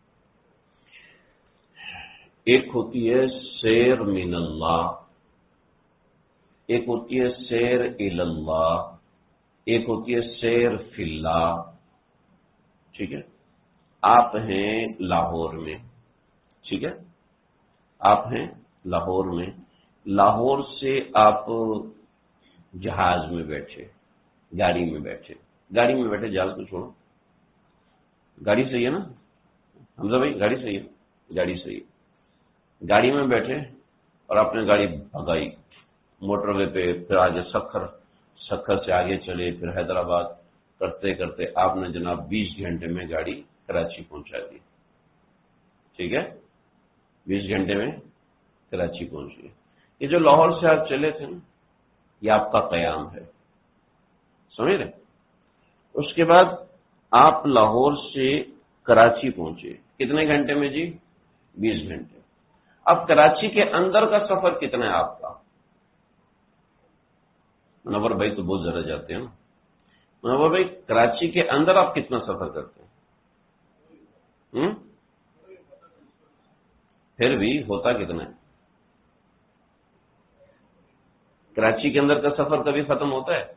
ایک ہوتی ہے سیر من اللہ، ایک ہوتی ہے سیر الی اللہ، ایک ہوتی ہے سیر فی اللہ. ٹھیک ہے. آپ ہیں لاہور میں، ٹھیک ہے، آپ ہیں لاہور میں، لاہور سے آپ جہاز میں بیٹھے، گاڑی میں بیٹھے، گاڑی میں بیٹھے جہاز کو چھوڑو، گاڑی صحیح ہے نا حمزہ بھائی؟ گاڑی صحیح ہے، گاڑی صحیح ہے. گاڑی میں بیٹھے اور آپ نے گاڑی بھگائی موٹر وے پہ، پھر آگے سکھر، سکھر سے آگے چلے، پھر حیدرآباد، کرتے کرتے آپ نے جناب بیس گھنٹے میں گاڑی کراچی پہنچا دی. ٹھیک ہے، بیس گھنٹے میں کراچی پہنچ گئے. یہ جو لاہور سے آپ چلے تھے نا، یہ آپ کا قیام ہے، سمجھ رہے؟ اس کے بعد آپ لاہور سے کراچی پہنچے، کتنے گھنٹے میں جی؟ بیس گھنٹے. اب کراچی کے اندر کا سفر کتنا ہے آپ کا؟ منور بھائی تو بہت زیادہ جاتے ہیں نا. منور بھائی کراچی کے اندر آپ کتنا سفر کرتے ہیں؟ پھر بھی ہوتا کتنا ہے؟ کراچی کے اندر کا سفر کبھی ختم ہوتا ہے؟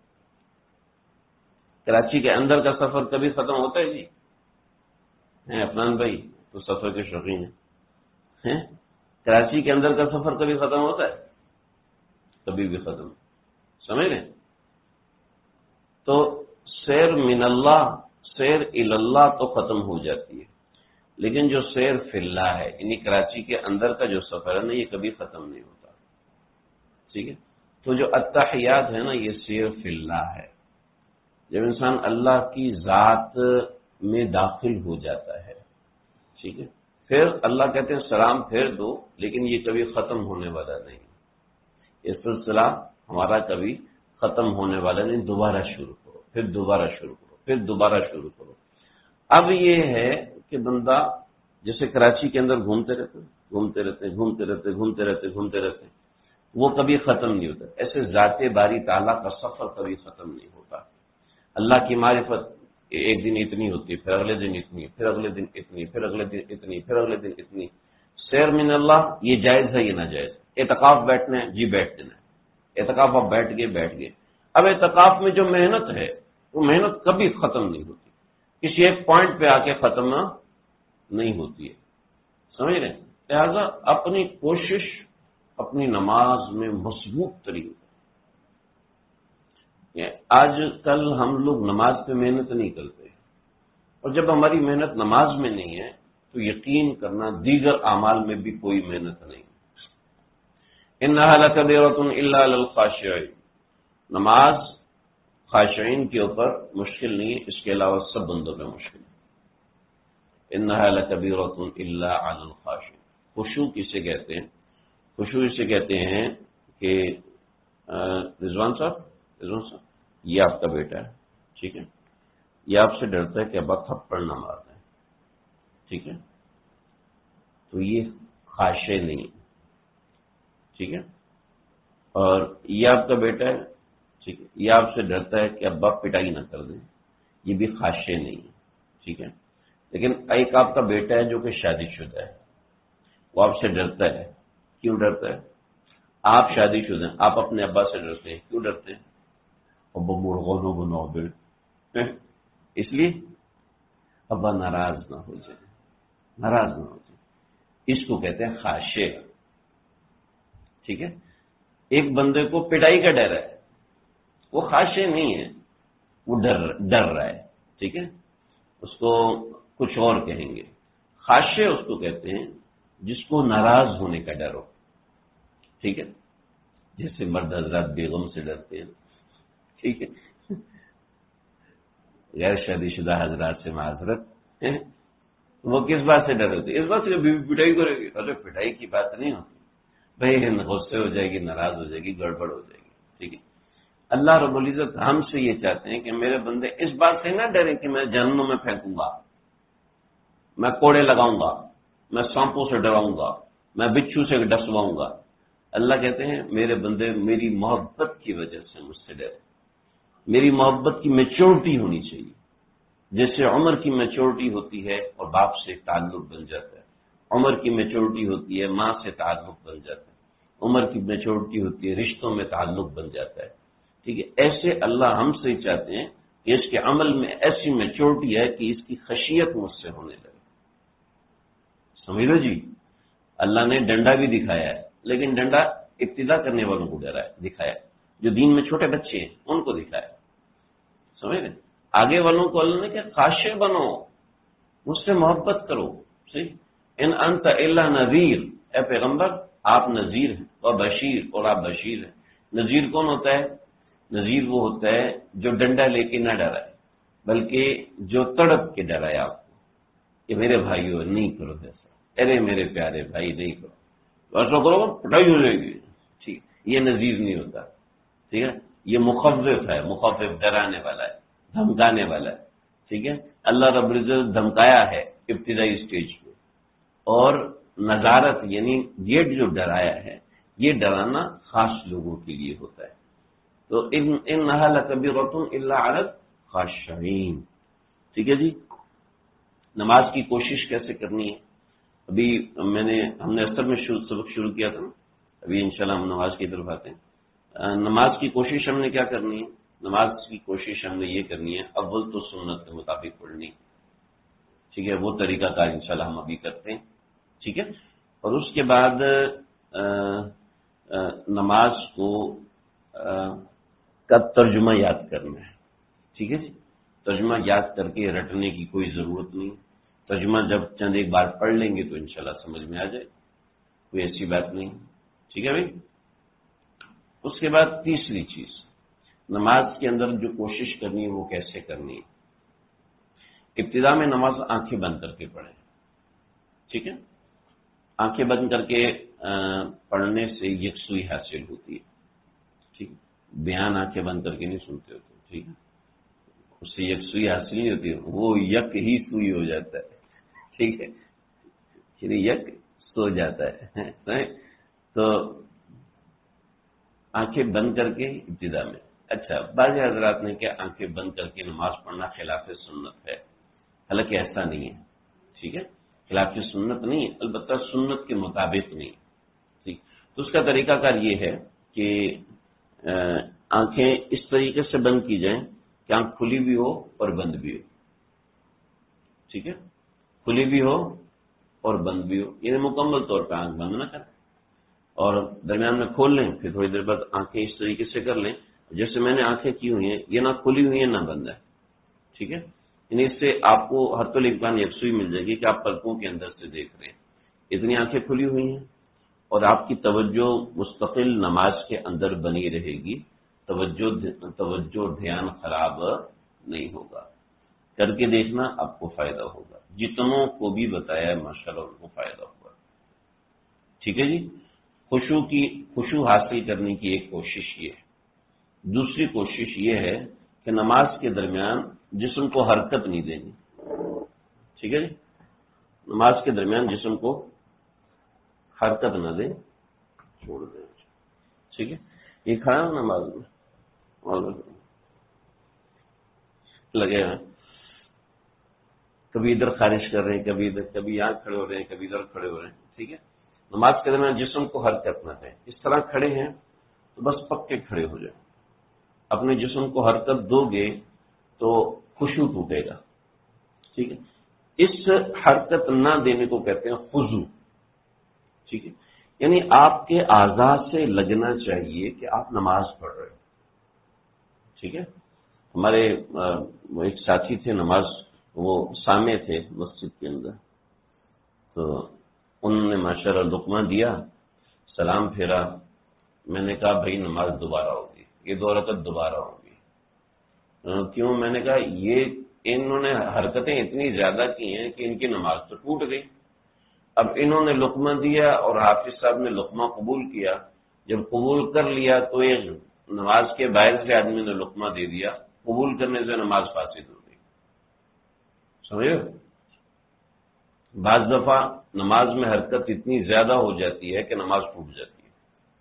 کراچی کے اندر کا سفر کبھی ختم ہوتا ہے؟ جی ہیں افنان بھائی تو سفر کے شوقین ہیں، کراچی کے اندر کا سفر کبھی ختم ہوتا ہے؟ کبھی بھی ختم، سمجھ لیں؟ تو سیر من اللہ، سیر اللہ تو ختم ہو جاتی ہے، لیکن جو سیر فی اللہ ہے، یعنی کراچی کے اندر کا جو سفر ہے نا، یہ کبھی ختم نہیں ہوتا، ٹھیک ہے؟ تو جو التحیات ہے نا، یہ سیر فی اللہ ہے، جب انسان اللہ کی ذات میں داخل ہو جاتا ہے، ٹھیک ہے؟ پھر اللہ کہتے ہیں سلام پھیر دو، لیکن یہ کبھی ختم ہونے والا نہیں، یہ سلسلہ ہمارا کبھی ختم ہونے والا نہیں، دوبارہ شروع کرو، پھر دوبارہ شروع کرو، پھر دوبارہ شروع کرو۔ اب یہ ہے کہ بندہ جیسے کراچی کے اندر گھومتے رہتے گھومتے رہتے گھومتے رہتے گھومتے رہتے گھومتے رہتے وہ کبھی ختم نہیں ہوتا، ایسے ذات باری تعالیٰ کا سفر کبھی ختم نہیں ہوتا۔ اللہ کی معرفت ایک دن اتنی ہوتی، پھر اگلے دن اتنی، پھر اگلے دن اتنی، پھر اگلے دن اتنی، پھر اگلے دن اتنی۔ سیر من اللہ یہ جائز ہے، یہ ناجائز؟ اعتکاف بیٹھنا ہے جی، بیٹھ دینا ہے، اعتکاف آپ بیٹھ گئے بیٹھ گئے۔ اب اعتکاف میں جو محنت ہے وہ محنت کبھی ختم نہیں ہوتی، کسی ایک پوائنٹ پہ آ کے ختم نہیں ہوتی ہے، سمجھ رہے ہیں؟ لہذا اپنی کوشش اپنی نماز میں مضبوط ترین۔ آج کل ہم لوگ نماز پہ محنت نہیں کرتے، اور جب ہماری محنت نماز میں نہیں ہے تو یقین کرنا دیگر اعمال میں بھی کوئی محنت نہیں۔ انہا لکبیرۃ الا علی الخاشعین، نماز خاشعین کے اوپر مشکل نہیں ہے، اس کے علاوہ سب بندوں پہ مشکل ہے۔ انہا لکبیرۃ الا علی الخاشعین، خشوع کسے کہتے ہیں؟ خشوع اسے کہتے ہیں کہ رضوان صاحب رضوان صاحب یہ آپ کا بیٹا ہے، ٹھیک ہے؟ یہ آپ سے ڈرتا ہے کہ ابا تھپڑ نہ مار دیں، ٹھیک ہے؟ تو یہ خاشع نہیں، ٹھیک ہے؟ اور یہ آپ کا بیٹا ہے، ٹھیک ہے، یہ آپ سے ڈرتا ہے کہ ابا پٹائی نہ کر دیں، یہ بھی خاشع نہیں ہے، ٹھیک ہے؟ لیکن ایک آپ کا بیٹا ہے جو کہ شادی شدہ ہے، وہ آپ سے ڈرتا ہے، کیوں ڈرتا ہے؟ آپ شادی شدہ ہیں، آپ اپنے ابا سے ڈرتے ہیں، کیوں ڈرتے ہیں؟ ابا مرغوب بناؤ بیٹے، اس لیے ابا ناراض نہ ہو جائے، ناراض نہ ہو جائے، اس کو کہتے ہیں خاشع، ٹھیک ہے؟ ایک بندے کو پٹائی کا ڈر ہے، وہ خاشع نہیں ہے، وہ ڈر ڈر رہا ہے، ٹھیک ہے؟ اس کو کچھ اور کہیں گے۔ خاشع اس کو کہتے ہیں جس کو ناراض ہونے کا ڈر ہو، ٹھیک ہے؟ جیسے مرد حضرات بیگم سے ڈرتے ہیں، ٹھیک ہے؟ غیر شادی شدہ حضرات سے معذرت، وہ کس بات سے ڈر ہوتے؟ اس بات سے بیوی پٹائی کرے گی، ارے پٹائی کی بات نہیں ہوتی بھائی، غصے ہو جائے گی، ناراض ہو جائے گی، گڑبڑ ہو جائے گی، ٹھیک ہے؟ اللہ رب العزت ہم سے یہ چاہتے ہیں کہ میرے بندے اس بات سے نہ ڈریں کہ میں جہنم میں پھینکوں گا، میں کوڑے لگاؤں گا، میں سانپوں سے ڈراؤں گا، میں بچھو سے ڈسواؤں گا۔ اللہ کہتے ہیں میرے بندے میری محبت کی وجہ سے مجھ سے ڈرے، میری محبت کی میچورٹی ہونی چاہیے، جیسے عمر کی میچورٹی ہوتی ہے اور باپ سے تعلق بن جاتا ہے، عمر کی میچورٹی ہوتی ہے ماں سے تعلق بن جاتا ہے، عمر کی میچورٹی ہوتی ہے رشتوں میں تعلق بن جاتا ہے، ٹھیک ہے؟ ایسے اللہ ہم سے ہی چاہتے ہیں کہ اس کے عمل میں ایسی میچورٹی ہے کہ اس کی خشیت مجھ سے ہونے لگے، سمجھ لو جی؟ اللہ نے ڈنڈا بھی دکھایا ہے، لیکن ڈنڈا ابتدا کرنے والوں کو ڈرا ہے دکھایا، جو دین میں چھوٹے بچے ہیں ان کو دکھایا، سمجھ رہے؟ آگے والوں کو اللہ نے کہ خاشع بنو، مجھ سے محبت کرو، صحیح؟ ان انت الا نذیر، اے پیغمبر آپ نذیر ہیں، اور بشیر، اور آپ بشیر ہیں۔ نذیر کون ہوتا ہے؟ نذیر وہ ہوتا ہے جو ڈنڈا لے کے نہ ڈرائے، بلکہ جو تڑپ کے ڈرائے آپ کو کہ میرے بھائیو نہیں کرو ایسا، ارے میرے پیارے بھائی نہیں کرو، ایسا کرو پٹائی ہو جائے گی، ٹھیک؟ یہ نذیر نہیں ہوتا، ٹھیک ہے؟ یہ مخوف ہے، مخوف ڈرانے والا ہے، دھمکانے والا ہے، ٹھیک ہے؟ اللہ رب العزت دھمکایا ہے ابتدائی اسٹیج پہ، اور نظارت یعنی یہ جو ڈرایا ہے یہ ڈرانا خاص لوگوں کے لیے ہوتا ہے۔ تو انہا لکبیرۃ الا علی الخاشعین، ٹھیک ہے جی؟ نماز کی کوشش کیسے کرنی ہے؟ ابھی میں نے ہم نے اثر میں شروع سبق شروع کیا تھا نا، ابھی انشاءاللہ ہم نماز کی طرف آتے ہیں۔ نماز کی کوشش ہم نے کیا کرنی ہے؟ نماز کی کوشش ہم نے یہ کرنی ہے، اول تو سنت کے مطابق پڑھنی، ٹھیک ہے، وہ طریقہ کار انشاءاللہ ہم ابھی کرتے ہیں، ٹھیک ہے۔ اور اس کے بعد آ، آ، نماز کو کا ترجمہ یاد کرنا ہے، ٹھیک ہے جی۔ ترجمہ یاد کر کے رٹنے کی کوئی ضرورت نہیں، ترجمہ جب چند ایک بار پڑھ لیں گے تو انشاءاللہ سمجھ میں آ جائے، کوئی ایسی بات نہیں، ٹھیک ہے بھائی۔ اس کے بعد تیسری چیز، نماز کے اندر جو کوشش کرنی ہے وہ کیسے کرنی ہے؟ ابتدا میں نماز آنکھیں بند کر کے پڑھیں، ٹھیک ہے۔ آنکھیں بند کر کے پڑھنے سے یکسوئی حاصل ہوتی ہے، ٹھیک ہے۔ بیان آنکھیں بند کر کے نہیں سنتے ہوتے، ٹھیک ہے، اس سے یکسوئی حاصل نہیں ہوتی، وہ یک ہی سوئی ہو جاتا ہے، ٹھیک ہے، یعنی یک سو جاتا ہے۔ تو آنکھیں بند کر کے ابتدا میں، اچھا بعض حضرات نے کیا آنکھیں بند کر کے نماز پڑھنا خلاف سنت ہے، حالانکہ ایسا نہیں ہے، ٹھیک ہے، خلاف سنت نہیں ہے، البتہ سنت کے مطابق نہیں، ٹھیک۔ تو اس کا طریقہ کار یہ ہے کہ آنکھیں اس طریقے سے بند کی جائیں کہ آنکھ کھلی بھی ہو اور بند بھی ہو، ٹھیک ہے، کھلی بھی ہو اور بند بھی ہو، یعنی مکمل طور پہ آنکھ بند نہ کریں اور درمیان میں کھول لیں، پھر تھوڑی دیر بعد آنکھیں اس طریقے سے کر لیں جیسے میں نے آنکھیں کی ہوئی ہیں، یہ نہ کھلی ہوئی ہیں نہ بند ہے، ٹھیک ہے، یعنی اس سے آپ کو حت الامکان یکسوئی مل جائے گی کہ آپ پلکوں کے اندر سے دیکھ رہے ہیں، اتنی آنکھیں کھلی ہوئی ہیں اور آپ کی توجہ مستقل نماز کے اندر بنی رہے گی، توجہ توجہ دھیان خراب نہیں ہوگا، کر کے دیکھنا آپ کو فائدہ ہوگا، جتنوں کو بھی بتایا ہے ماشاءاللہ ان کو فائدہ ہوگا، ٹھیک ہے جی۔ خشوع کی خشوع حاصل کرنے کی ایک کوشش یہ ہے، دوسری کوشش یہ ہے کہ نماز کے درمیان جسم کو حرکت نہیں دینی، ٹھیک ہے جی، نماز کے درمیان جسم کو حرکت نہ دیں، چھوڑ دیں، ٹھیک ہے۔ یہ کھایا ہو نماز میں اور لگے ہیں کبھی ادھر خارج کر رہے ہیں، کبھی ادھر، کبھی یہاں کھڑے ہو رہے ہیں، کبھی ادھر کھڑے ہو رہے ہیں، ٹھیک ہے۔ نماز کے درمیان جسم کو حرکت نہ دیں، اس طرح کھڑے ہیں تو بس پکے کھڑے ہو جائیں، اپنے جسم کو حرکت دو گے تو خشوع ٹوٹے گا، ٹھیک ہے۔ اس حرکت نہ دینے کو کہتے ہیں خضوع، ٹھیک ہے، یعنی آپ کے اعضاء سے لگنا چاہیے کہ آپ نماز پڑھ رہے ہیں، ٹھیک ہے۔ ہمارے ایک ساتھی تھے نماز، وہ سامع تھے مسجد کے اندر، تو انہوں نے ماشاءاللہ لقمہ دیا، سلام پھیرا، میں نے کہا بھائی نماز دوبارہ ہوگی، یہ دو رکعت دوبارہ ہوگی، کیوں؟ میں نے کہا یہ انہوں نے حرکتیں اتنی زیادہ کی ہیں کہ ان کی نماز تو ٹوٹ گئی، اب انہوں نے لقمہ دیا اور حافظ صاحب نے لقمہ قبول کیا، جب قبول کر لیا تو ایک نماز کے باہر سے آدمی نے لقمہ دے دیا، قبول کرنے سے نماز فاسد ہو گئی، سمجھے؟ بعض دفعہ نماز میں حرکت اتنی زیادہ ہو جاتی ہے کہ نماز ٹوٹ جاتی ہے،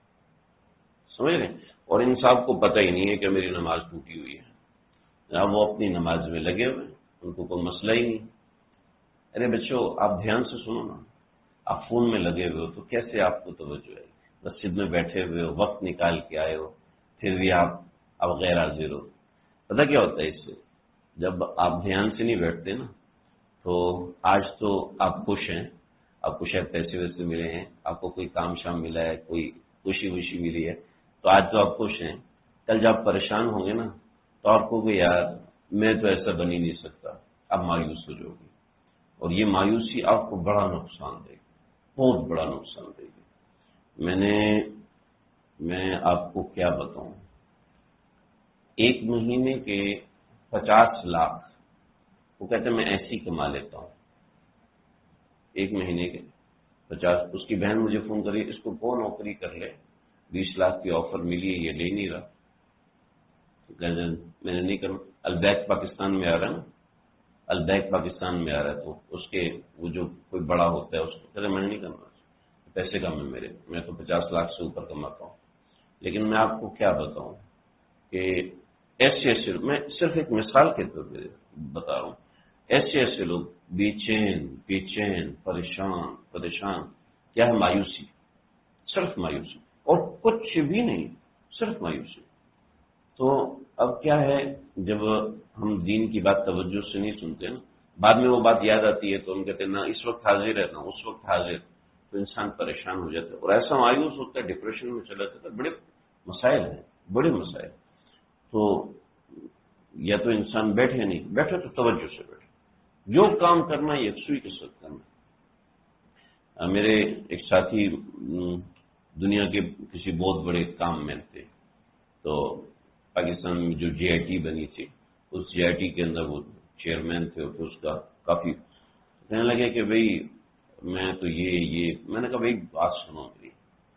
سمجھ رہے ہیں، اور ان صاحب کو پتہ ہی نہیں ہے کہ میری نماز ٹوٹی ہوئی ہے، اب وہ اپنی نماز میں لگے ہوئے، ان کو کوئی مسئلہ ہی نہیں۔ ارے بچوں آپ دھیان سے سنو نا، آپ فون میں لگے ہوئے ہو تو کیسے آپ کو توجہ ہے؟ مسجد میں بیٹھے ہوئے ہو، وقت نکال کے آئے ہو، پھر بھی آپ اب غیر حاضر ہو، پتہ کیا ہوتا ہے اس سے؟ جب آپ دھیان سے نہیں بیٹھتے نا تو آج تو آپ خوش ہیں، آپ کو شاید پیسے ویسے ملے ہیں، آپ کو کوئی کام شام ملا ہے، کوئی خوشی وشی ملی ہے، تو آج تو آپ خوش ہیں، کل جب آپ پریشان ہوں گے نا تو آپ کو کہ یار میں تو ایسا بن ہی نہیں سکتا، اب مایوس ہو جاؤ گے، اور یہ مایوسی آپ کو بڑا نقصان دے گی، بہت بڑا نقصان دے گی۔ میں نے میں آپ کو کیا بتاؤں، ایک مہینے کے پچاس لاکھ وہ کہتے ہیں میں ایسی کما لیتا ہوں، ایک مہینے کے پچاس، اس کی بہن مجھے فون کری اس کو کون نوکری کر لے، بیس لاکھ کی آفر ملی ہے، یہ لے نہیں رہا، میں نے نہیں کروں، البیک پاکستان میں آ رہا ہے نا، البیک پاکستان میں آ رہا ہے تو اس کے وہ جو کوئی بڑا ہوتا ہے اس کو کہتے میں نے نہیں کرنا، پیسے کم ہیں میرے، میں تو پچاس لاکھ سے اوپر کماتا ہوں۔ لیکن میں آپ کو کیا بتاؤں کہ ایسے ایسے، میں صرف ایک مثال کے طور پہ بتا رہا ہوں، ایسے ایسے لوگ بے چین بے چین پریشان پریشان، کیا ہے؟ مایوسی، صرف مایوسی اور کچھ بھی نہیں، صرف مایوسی۔ تو اب کیا ہے، جب ہم دین کی بات توجہ سے نہیں سنتے نا، بعد میں وہ بات یاد آتی ہے تو ہم کہتے ہیں نا اس وقت حاضر ہے نا اس وقت حاضر، تو انسان پریشان ہو جاتا ہے اور ایسا مایوس ہوتا ہے، ڈپریشن میں چلا جاتا ہے۔ بڑے مسائل ہیں، بڑے مسائل۔ تو یا تو انسان بیٹھے نہیں، بیٹھے تو توجہ سے بیٹھے، جو کام کرنا ہے یکسوئی کے ساتھ کرنا۔ میرے ایک ساتھی دنیا کے کسی بہت بڑے کام میں تھے، تو پاکستان میں جو جے آئی ٹی بنی تھی، اس جے آئی ٹی کے اندر وہ چیئرمین تھے، اور اس کا کافی کہنے لگے کہ بھئی میں تو یہ یہ میں نے کہا بھئی بات سنو میری،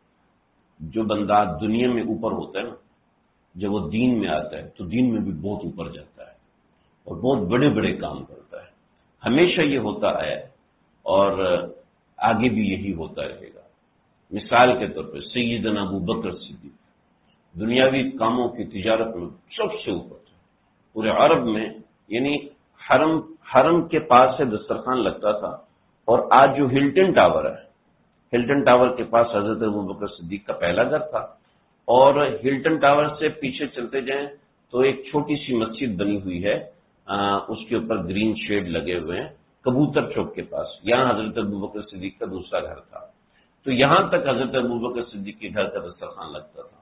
جو بندہ دنیا میں اوپر ہوتا ہے نا، جب وہ دین میں آتا ہے تو دین میں بھی بہت اوپر جاتا ہے اور بہت بڑے بڑے کام کرتا ہے۔ ہمیشہ یہ ہوتا آیا ہے اور آگے بھی یہی ہوتا رہے گا۔ مثال کے طور پہ سیدنا ابو بکر صدیق دنیاوی کاموں کی تجارت میں سب سے اوپر تھے پورے عرب میں، یعنی حرم حرم کے پاس سے دسترخوان لگتا تھا، اور آج جو ہلٹن ٹاور ہے، ہلٹن ٹاور کے پاس حضرت ابو بکر صدیق کا پہلا گھر تھا، اور ہلٹن ٹاور سے پیچھے چلتے جائیں تو ایک چھوٹی سی مسجد بنی ہوئی ہے، اس کے اوپر گرین شیڈ لگے ہوئے ہیں، کبوتر چوک کے پاس، یہاں حضرت ابو بکر صدیق کا دوسرا گھر تھا۔ تو یہاں تک حضرت ابو بکر صدیق کے گھر کا دسترخوان لگتا تھا،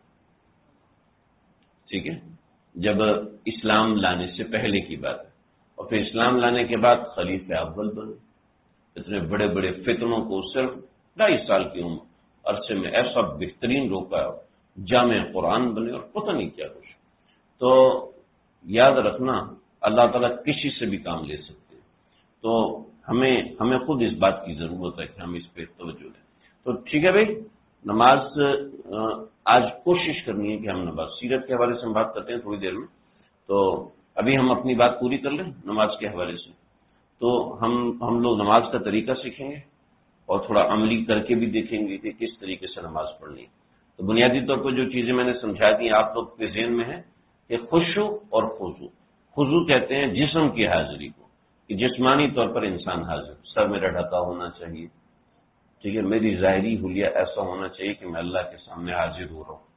ٹھیک ہے، جب اسلام لانے سے پہلے کی بات ہے۔ اور پھر اسلام لانے کے بعد خلیفہ اول بنے، اتنے بڑے بڑے فتنوں کو صرف ڈھائی سال کی عمر عرصے میں ایسا بہترین روکا، جامع قرآن بنے اور پتہ نہیں کیا کچھ۔ تو یاد رکھنا، اللہ تعالیٰ کسی سے بھی کام لے سکتے، تو ہمیں ہمیں خود اس بات کی ضرورت ہے کہ ہم اس پہ توجہ دیں۔ تو ٹھیک ہے بھائی، نماز آج کوشش کرنی ہے کہ ہم نماز، سیرت کے حوالے سے ہم بات کرتے ہیں تھوڑی دیر میں، تو ابھی ہم اپنی بات پوری کر لیں نماز کے حوالے سے۔ تو ہم ہم لوگ نماز کا طریقہ سیکھیں گے اور تھوڑا عملی کر کے بھی دیکھیں گے کہ کس طریقے سے نماز پڑھنی ہے۔ تو بنیادی طور پر جو چیزیں میں نے سمجھا دی آپ لوگ کے ذہن میں ہیں کہ خشوع اور خضوع۔ خضوع کہتے ہیں جسم کی حاضری کو، کہ جسمانی طور پر انسان حاضر، سر میرا ڈھکا ہونا چاہیے، ٹھیک ہے، میری ظاہری حلیہ ایسا ہونا چاہیے کہ میں اللہ کے سامنے حاضر ہو رہا ہوں،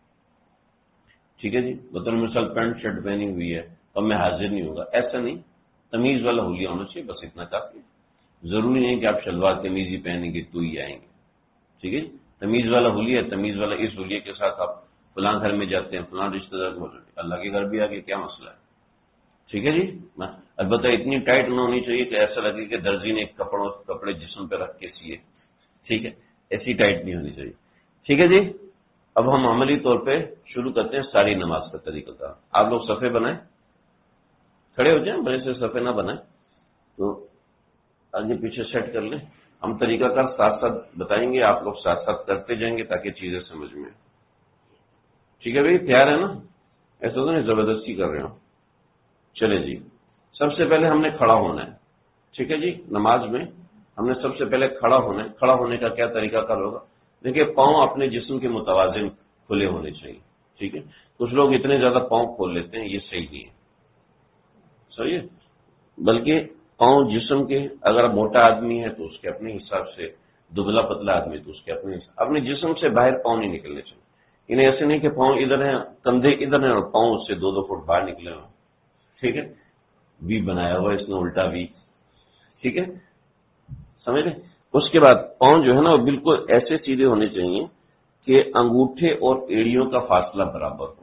ٹھیک ہے جی، بطور مثال پینٹ شرٹ پہنی ہوئی ہے اور میں حاضر نہیں ہوگا، ایسا نہیں، تمیز والا حلیہ ہونا چاہیے، بس اتنا کافی ہے۔ ضروری نہیں کہ آپ شلوار قمیض ہی پہنیں گے تو ہی آئیں گے، ٹھیک ہے، تمیز والا حلیہ، تمیز والا اس حلیہ کے ساتھ آپ فلاں گھر میں جاتے ہیں، فلاں رشتہ دار کو، اللہ کے گھر بھی آگے کیا مسئلہ ہے، ٹھیک ہے جی۔ البتہ اتنی ٹائٹ نہ ہونی چاہیے کہ ایسا لگے کہ درزی نے کپڑوں کپڑے جسم پہ رکھ کے سیے، ٹھیک ہے، ایسی ٹائٹ نہیں ہونی چاہیے، ٹھیک ہے جی۔ اب ہم عملی طور پہ شروع کرتے ہیں ساری نماز کا طریقہ کار۔ آپ لوگ صفحے بنائیں، کھڑے ہو جائیں، بڑے سے صفحے نہ بنائیں، تو آگے پیچھے سیٹ کر لیں۔ ہم طریقہ کار ساتھ ساتھ بتائیں گے، آپ لوگ ساتھ ساتھ کرتے جائیں گے تاکہ چیزیں سمجھ میں، ٹھیک ہے بھائی، تیار ہے نا؟ ایسا تو نہیں زبردستی کر رہے ہوں۔ چلے جی، سب سے پہلے ہم نے کھڑا ہونا ہے، ٹھیک ہے جی، نماز میں ہم نے سب سے پہلے کھڑا ہونا ہے۔ کھڑا ہونے کا کیا طریقہ کار ہوگا؟ دیکھیے، پاؤں اپنے جسم کے متوازن کھلے ہونے چاہیے، ٹھیک ہے۔ کچھ لوگ اتنے زیادہ پاؤں کھول لیتے ہیں، یہ صحیح نہیں ہے، صحیح ہے، بلکہ پاؤں جسم کے، اگر موٹا آدمی ہے تو اس کے اپنے حساب سے، دبلا پتلا آدمی تو اس کے اپنے حساب، اپنے جسم سے باہر پاؤں نہیں نکلنے چاہیے۔ انہیں ایسے نہیں کہ پاؤں ادھر ہیں، کندھے ادھر ہیں اور پاؤں اس سے دو دو فٹ باہر نکلے ہوئے، ٹھیک ہے، وی بنایا ہوا اس نے، الٹا وی، ٹھیک ہے، سمجھ لیں۔ اس کے بعد پاؤں جو ہے نا وہ بالکل ایسے سیدھے ہونے چاہیے کہ انگوٹھے اور ایڑیوں کا فاصلہ برابر ہو،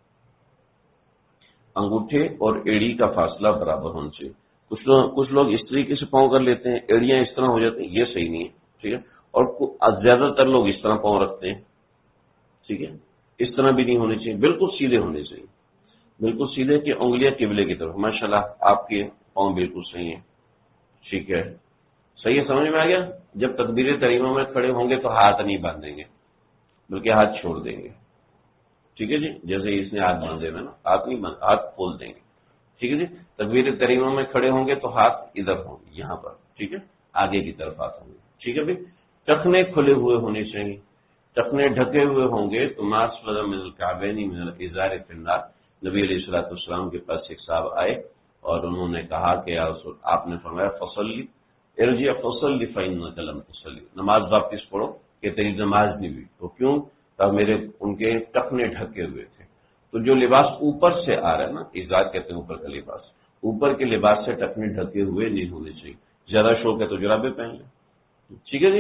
انگوٹھے اور ایڑی کا فاصلہ برابر ہونا چاہیے۔ کچھ لوگ کچھ لوگ اس طریقے سے پاؤں کر لیتے ہیں، ایڑیاں اس طرح ہو جاتی ہیں، یہ صحیح نہیں ہے، ٹھیک ہے، اور زیادہ تر لوگ اس طرح پاؤں رکھتے ہیں، ٹھیک ہے، اس طرح بھی نہیں ہونے چاہیے، بالکل سیدھے ہونے چاہیے، بالکل سیدھے کہ انگلیاں قبلے کی طرف۔ ماشاءاللہ آپ کے پاؤں بالکل صحیح ہیں، ٹھیک ہے، صحیح ہے، سمجھ میں آ گیا۔ جب تکبیر تحریمہ میں کھڑے ہوں گے تو ہاتھ نہیں باندھیں گے، بلکہ ہاتھ چھوڑ دیں گے، ٹھیک ہے جی، جیسے اس نے ہاتھ باندھے نا، ہاتھ نہیں باندھ، ہاتھ کھول دیں گے، ٹھیک ہے جی۔ تکبیر تحریمہ میں کھڑے ہوں گے تو ہاتھ ادھر ہوں گے، یہاں پر، ٹھیک ہے، آگے کی طرف ہاتھ ہوں گے، ٹھیک ہے بھائی۔ ٹخنے کھلے ہوئے ہونے چاہیے، ٹخنے ڈھکے ہوئے ہوں گے تو ماسفل من الکعبین من الازار فی النار۔ نبی علیہ الصلوۃ والسلام کے پاس ایک صاحب آئے اور انہوں نے کہا کہ یا رسول، آپ نے فرمایا فصلی ارجع فصلی فإنک لم تصلی، نماز واپس پڑھو کہ تیری نماز نہیں ہوئی۔ تو کیوں؟ تب میرے ان کے ٹخنے ڈھکے ہوئے تھے۔ تو جو لباس اوپر سے آ رہا ہے نا، ازار کہتے ہیں اوپر کا لباس، اوپر کے لباس سے ٹخنے ڈھکے ہوئے نہیں ہونے چاہیے۔ زیادہ شوق ہے تو جرابیں پہن لیں، ٹھیک ہے جی،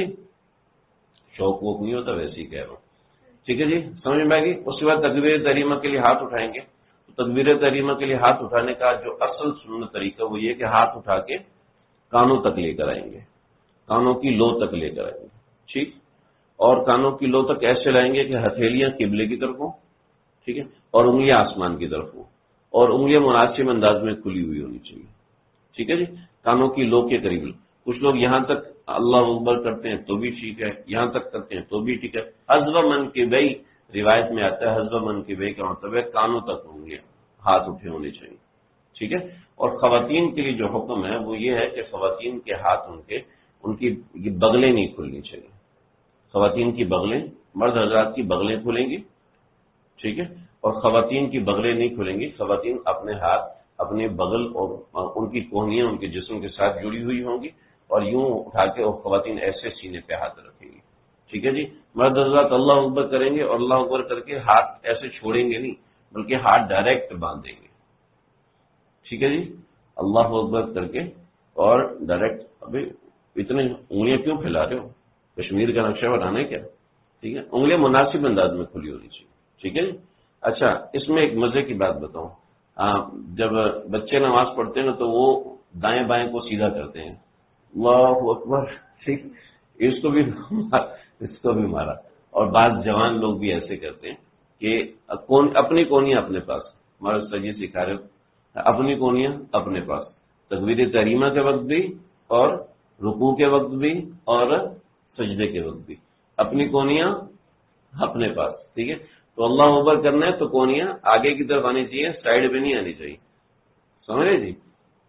شوق ووق نہیں ہوتا، ویسے ہی کہہ رہا ہوں، ٹھیک ہے جی، سمجھ میں آئے گی۔ اس کے بعد تکبیر تحریمہ کے لیے ہاتھ اٹھائیں گے۔ تو تکبیر تحریمہ کے لیے ہاتھ اٹھانے کا جو اصل سنت طریقہ وہ یہ کہ ہاتھ اٹھا کے کانوں تک لے کر آئیں گے، کانوں کی لو تک لے کر آئیں گے، ٹھیک، اور کانوں کی لو تک ایسے لائیں گے کہ ہتھیلیاں قبلے کی طرف ہوں، ٹھیک ہے، اور انگلیاں آسمان کی طرف ہوں، اور انگلیاں مناسب انداز میں کھلی ہوئی ہونی چاہیے، ٹھیک ہے جی، کانوں کی لو کے قریب۔ کچھ لوگ یہاں تک اللہ اکبر کرتے ہیں تو بھی ٹھیک ہے، یہاں تک کرتے ہیں تو بھی ٹھیک ہے۔ حذو من کے بئی، روایت میں آتا ہے حذو من کے بئی کا مطلب ہے کانوں تک انگلیاں، ہاتھ اٹھے ہونے چاہیے، ٹھیک ہے۔ اور خواتین کے لیے جو حکم ہے وہ یہ ہے کہ خواتین کے ہاتھ ان کے ان کی بغلیں نہیں کھلنی چاہیے۔ خواتین کی بغلیں، مرد حضرات کی بغلیں کھلیں گی، ٹھیک ہے، اور خواتین کی بغلیں نہیں کھلیں گی۔ خواتین اپنے ہاتھ اپنے بغل اور ان کی کوہنیاں ان کے جسم کے ساتھ جڑی ہوئی ہوں گی، اور یوں اٹھا کے اور خواتین ایسے سینے پہ ہاتھ رکھیں گی، ٹھیک ہے جی۔ مرد حضرات اللہ اکبر کریں گے، اور اللہ اکبر کر کے ہاتھ ایسے چھوڑیں گے نہیں، بلکہ ہاتھ ڈائریکٹ باندھیں گے، ٹھیک ہے جی، اللہ اکبر کر کے اور ڈائریکٹ۔ ابھی اتنے انگلیاں کیوں پھیلا رہے ہو؟ کشمیر کا نقشہ بنانا ہے کیا؟ ٹھیک ہے، انگلیاں مناسب انداز میں کھلی ہونی چاہیے، ٹھیک ہے جی۔ اچھا، اس میں ایک مزے کی بات بتاؤں، جب بچے نماز پڑھتے ہیں نا تو وہ دائیں بائیں کو سیدھا کرتے ہیں، اللہ اکبر، ٹھیک، اس کو بھی اس کو بھی مارا۔ اور بعض جوان لوگ بھی ایسے کرتے ہیں کہ اپنی کونیاں اپنے پاس، ہمارے سجی سکھا رہے اپنی کونیاں اپنے پاس، تکبیر تحریمہ کے وقت بھی اور رکوع کے وقت بھی اور سجدے کے وقت بھی اپنی کونیاں اپنے پاس، ٹھیک ہے۔ تو اللہ اکبر کرنا ہے تو کونیاں آگے کی طرف آنی چاہیے، سائڈ پہ نہیں آنی چاہیے، سمجھ رہے جی،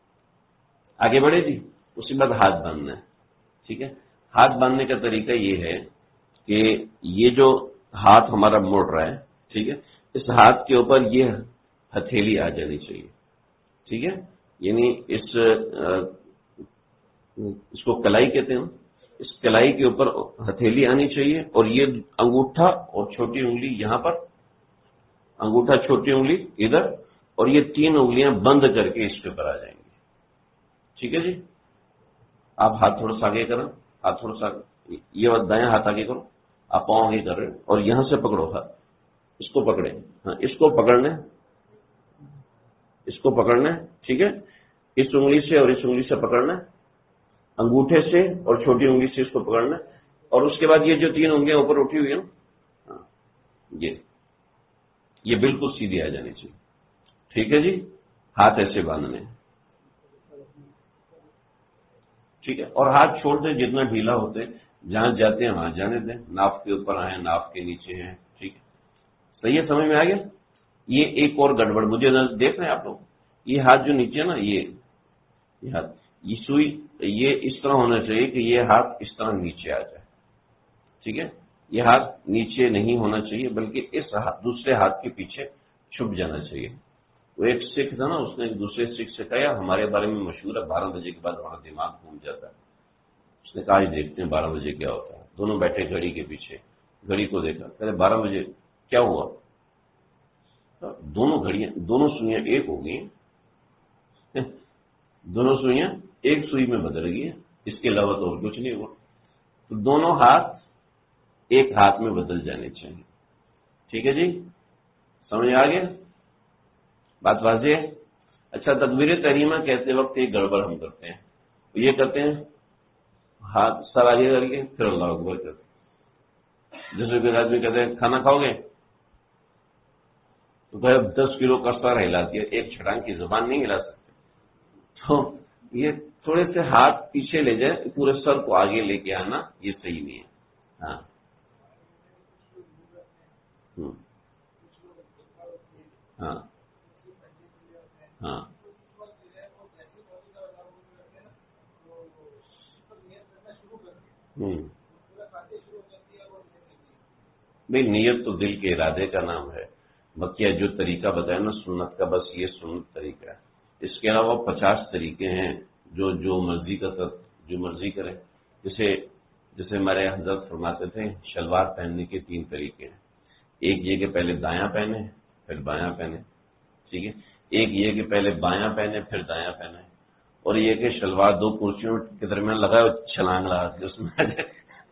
آگے بڑھے جی۔ اس کے بعد ہاتھ باندھنا ہے، ٹھیک ہے۔ ہاتھ باندھنے کا طریقہ یہ ہے کہ یہ جو ہاتھ ہمارا مڑ رہا ہے، ٹھیک ہے، اس ہاتھ کے اوپر یہ ہتھیلی آ جانی چاہیے، ٹھیک ہے، یعنی اس اس کو کلائی کہتے ہیں، اس کلائی کے اوپر ہتھیلی آنی چاہیے، اور یہ انگوٹھا اور چھوٹی انگلی یہاں پر، انگوٹھا چھوٹی انگلی ادھر، اور یہ تین انگلیاں بند کر کے اس کے اوپر آ جائیں گی، ٹھیک ہے جی۔ آپ ہاتھ تھوڑا سا آگے کریں، ہاتھ تھوڑا سا، یہ دایاں ہاتھ آگے کرو، آپ پاؤں آگے کر رہے ہیں، اور یہاں سے پکڑو ہاتھ، اس کو پکڑیں، ہاں اس کو پکڑنا ہے، اس کو پکڑنا ہے، ٹھیک ہے، اس انگلی سے اور اس انگلی سے پکڑنا ہے، انگوٹھے سے اور چھوٹی انگلی سے اس کو پکڑنا ہے، اور اس کے بعد یہ جو تین انگلیاں اوپر اٹھی ہوئی ہیں ہاں یہ یہ بالکل سیدھی آ جانی چاہیے، ٹھیک ہے جی۔ ہاتھ ایسے باندھنے ہیں، ٹھیک ہے، اور ہاتھ چھوڑ دیں جتنا ڈھیلا ہوتے، جہاں جاتے ہیں وہاں جانے دیں، ناف کے اوپر آئیں، ناف کے نیچے ہیں، ٹھیک ہے، صحیح ہے، سمجھ میں آ گیا۔ یہ ایک اور گڑبڑ مجھے دیکھ رہے ہیں آپ لوگ، یہ ہاتھ جو نیچے نا، یہ یہ ہاتھ، یہ سوئی یہ اس طرح ہونا چاہیے کہ یہ ہاتھ اس طرح نیچے آ جائے، ٹھیک ہے، یہ ہاتھ نیچے نہیں ہونا چاہیے، بلکہ اس ہاتھ دوسرے ہاتھ کے پیچھے چھپ جانا چاہیے۔ وہ ایک سکھ تھا نا، اس نے ایک دوسرے سکھ سے کہا، ہمارے بارے میں مشہور ہے، بارہ بجے کے بعد ہمارا دماغ گھوم جاتا ہے۔ اس نے کہا آج دیکھتے ہیں بارہ بجے کیا ہوتا ہے۔ دونوں بیٹھے گھڑی کے پیچھے، گھڑی کو دیکھا، کہتے بارہ بجے کیا ہوا؟ دونوں گھڑیاں دونوں سوئیاں ایک ہو گئی، دونوں سوئیاں ایک سوئی میں بدل گئی ہیں، اس کے علاوہ تو اور کچھ نہیں ہوا۔ تو دونوں ہاتھ ایک ہاتھ میں بدل جانے چاہیے، ٹھیک ہے جی، سمجھ آ گیا، بات واضح ہے۔ اچھا، تکبیر تحریمہ کہتے وقت ایک گڑبڑ ہم کرتے ہیں، یہ کرتے ہیں ہاتھ سر آگے کر کے پھر اللہ اکبر کرتے ہیں۔ جیسے کہ آدمی کہتے ہیں کھانا کھاؤ گے تو کہ دس کلو کا سر ہلا دیا، ایک چھٹانگ کی زبان نہیں ہلا سکتے، تو یہ تھوڑے سے ہاتھ پیچھے لے جائیں، پورے سر کو آگے لے کے آنا یہ صحیح نہیں ہے، ہاں ہاں ہاں ہوں بھائی، نیت تو دل کے ارادے کا نام ہے، بقیہ جو طریقہ بتایا نا سنت کا، بس یہ سنت طریقہ ہے، اس کے علاوہ پچاس طریقے ہیں جو جو مرضی کا جو مرضی کرے. جیسے جیسے ہمارے حضرت فرماتے تھے شلوار پہننے کے تین طریقے ہیں. ایک یہ کہ پہلے دایاں پہنے پھر بایاں پہنے، ٹھیک ہے. ایک یہ کہ پہلے بایاں پہنے پھر دایاں پہنے، اور یہ کہ شلوار دو کرسیوں کے درمیان لگائے اور چھلانگ لگا کے اس میں آ جائے.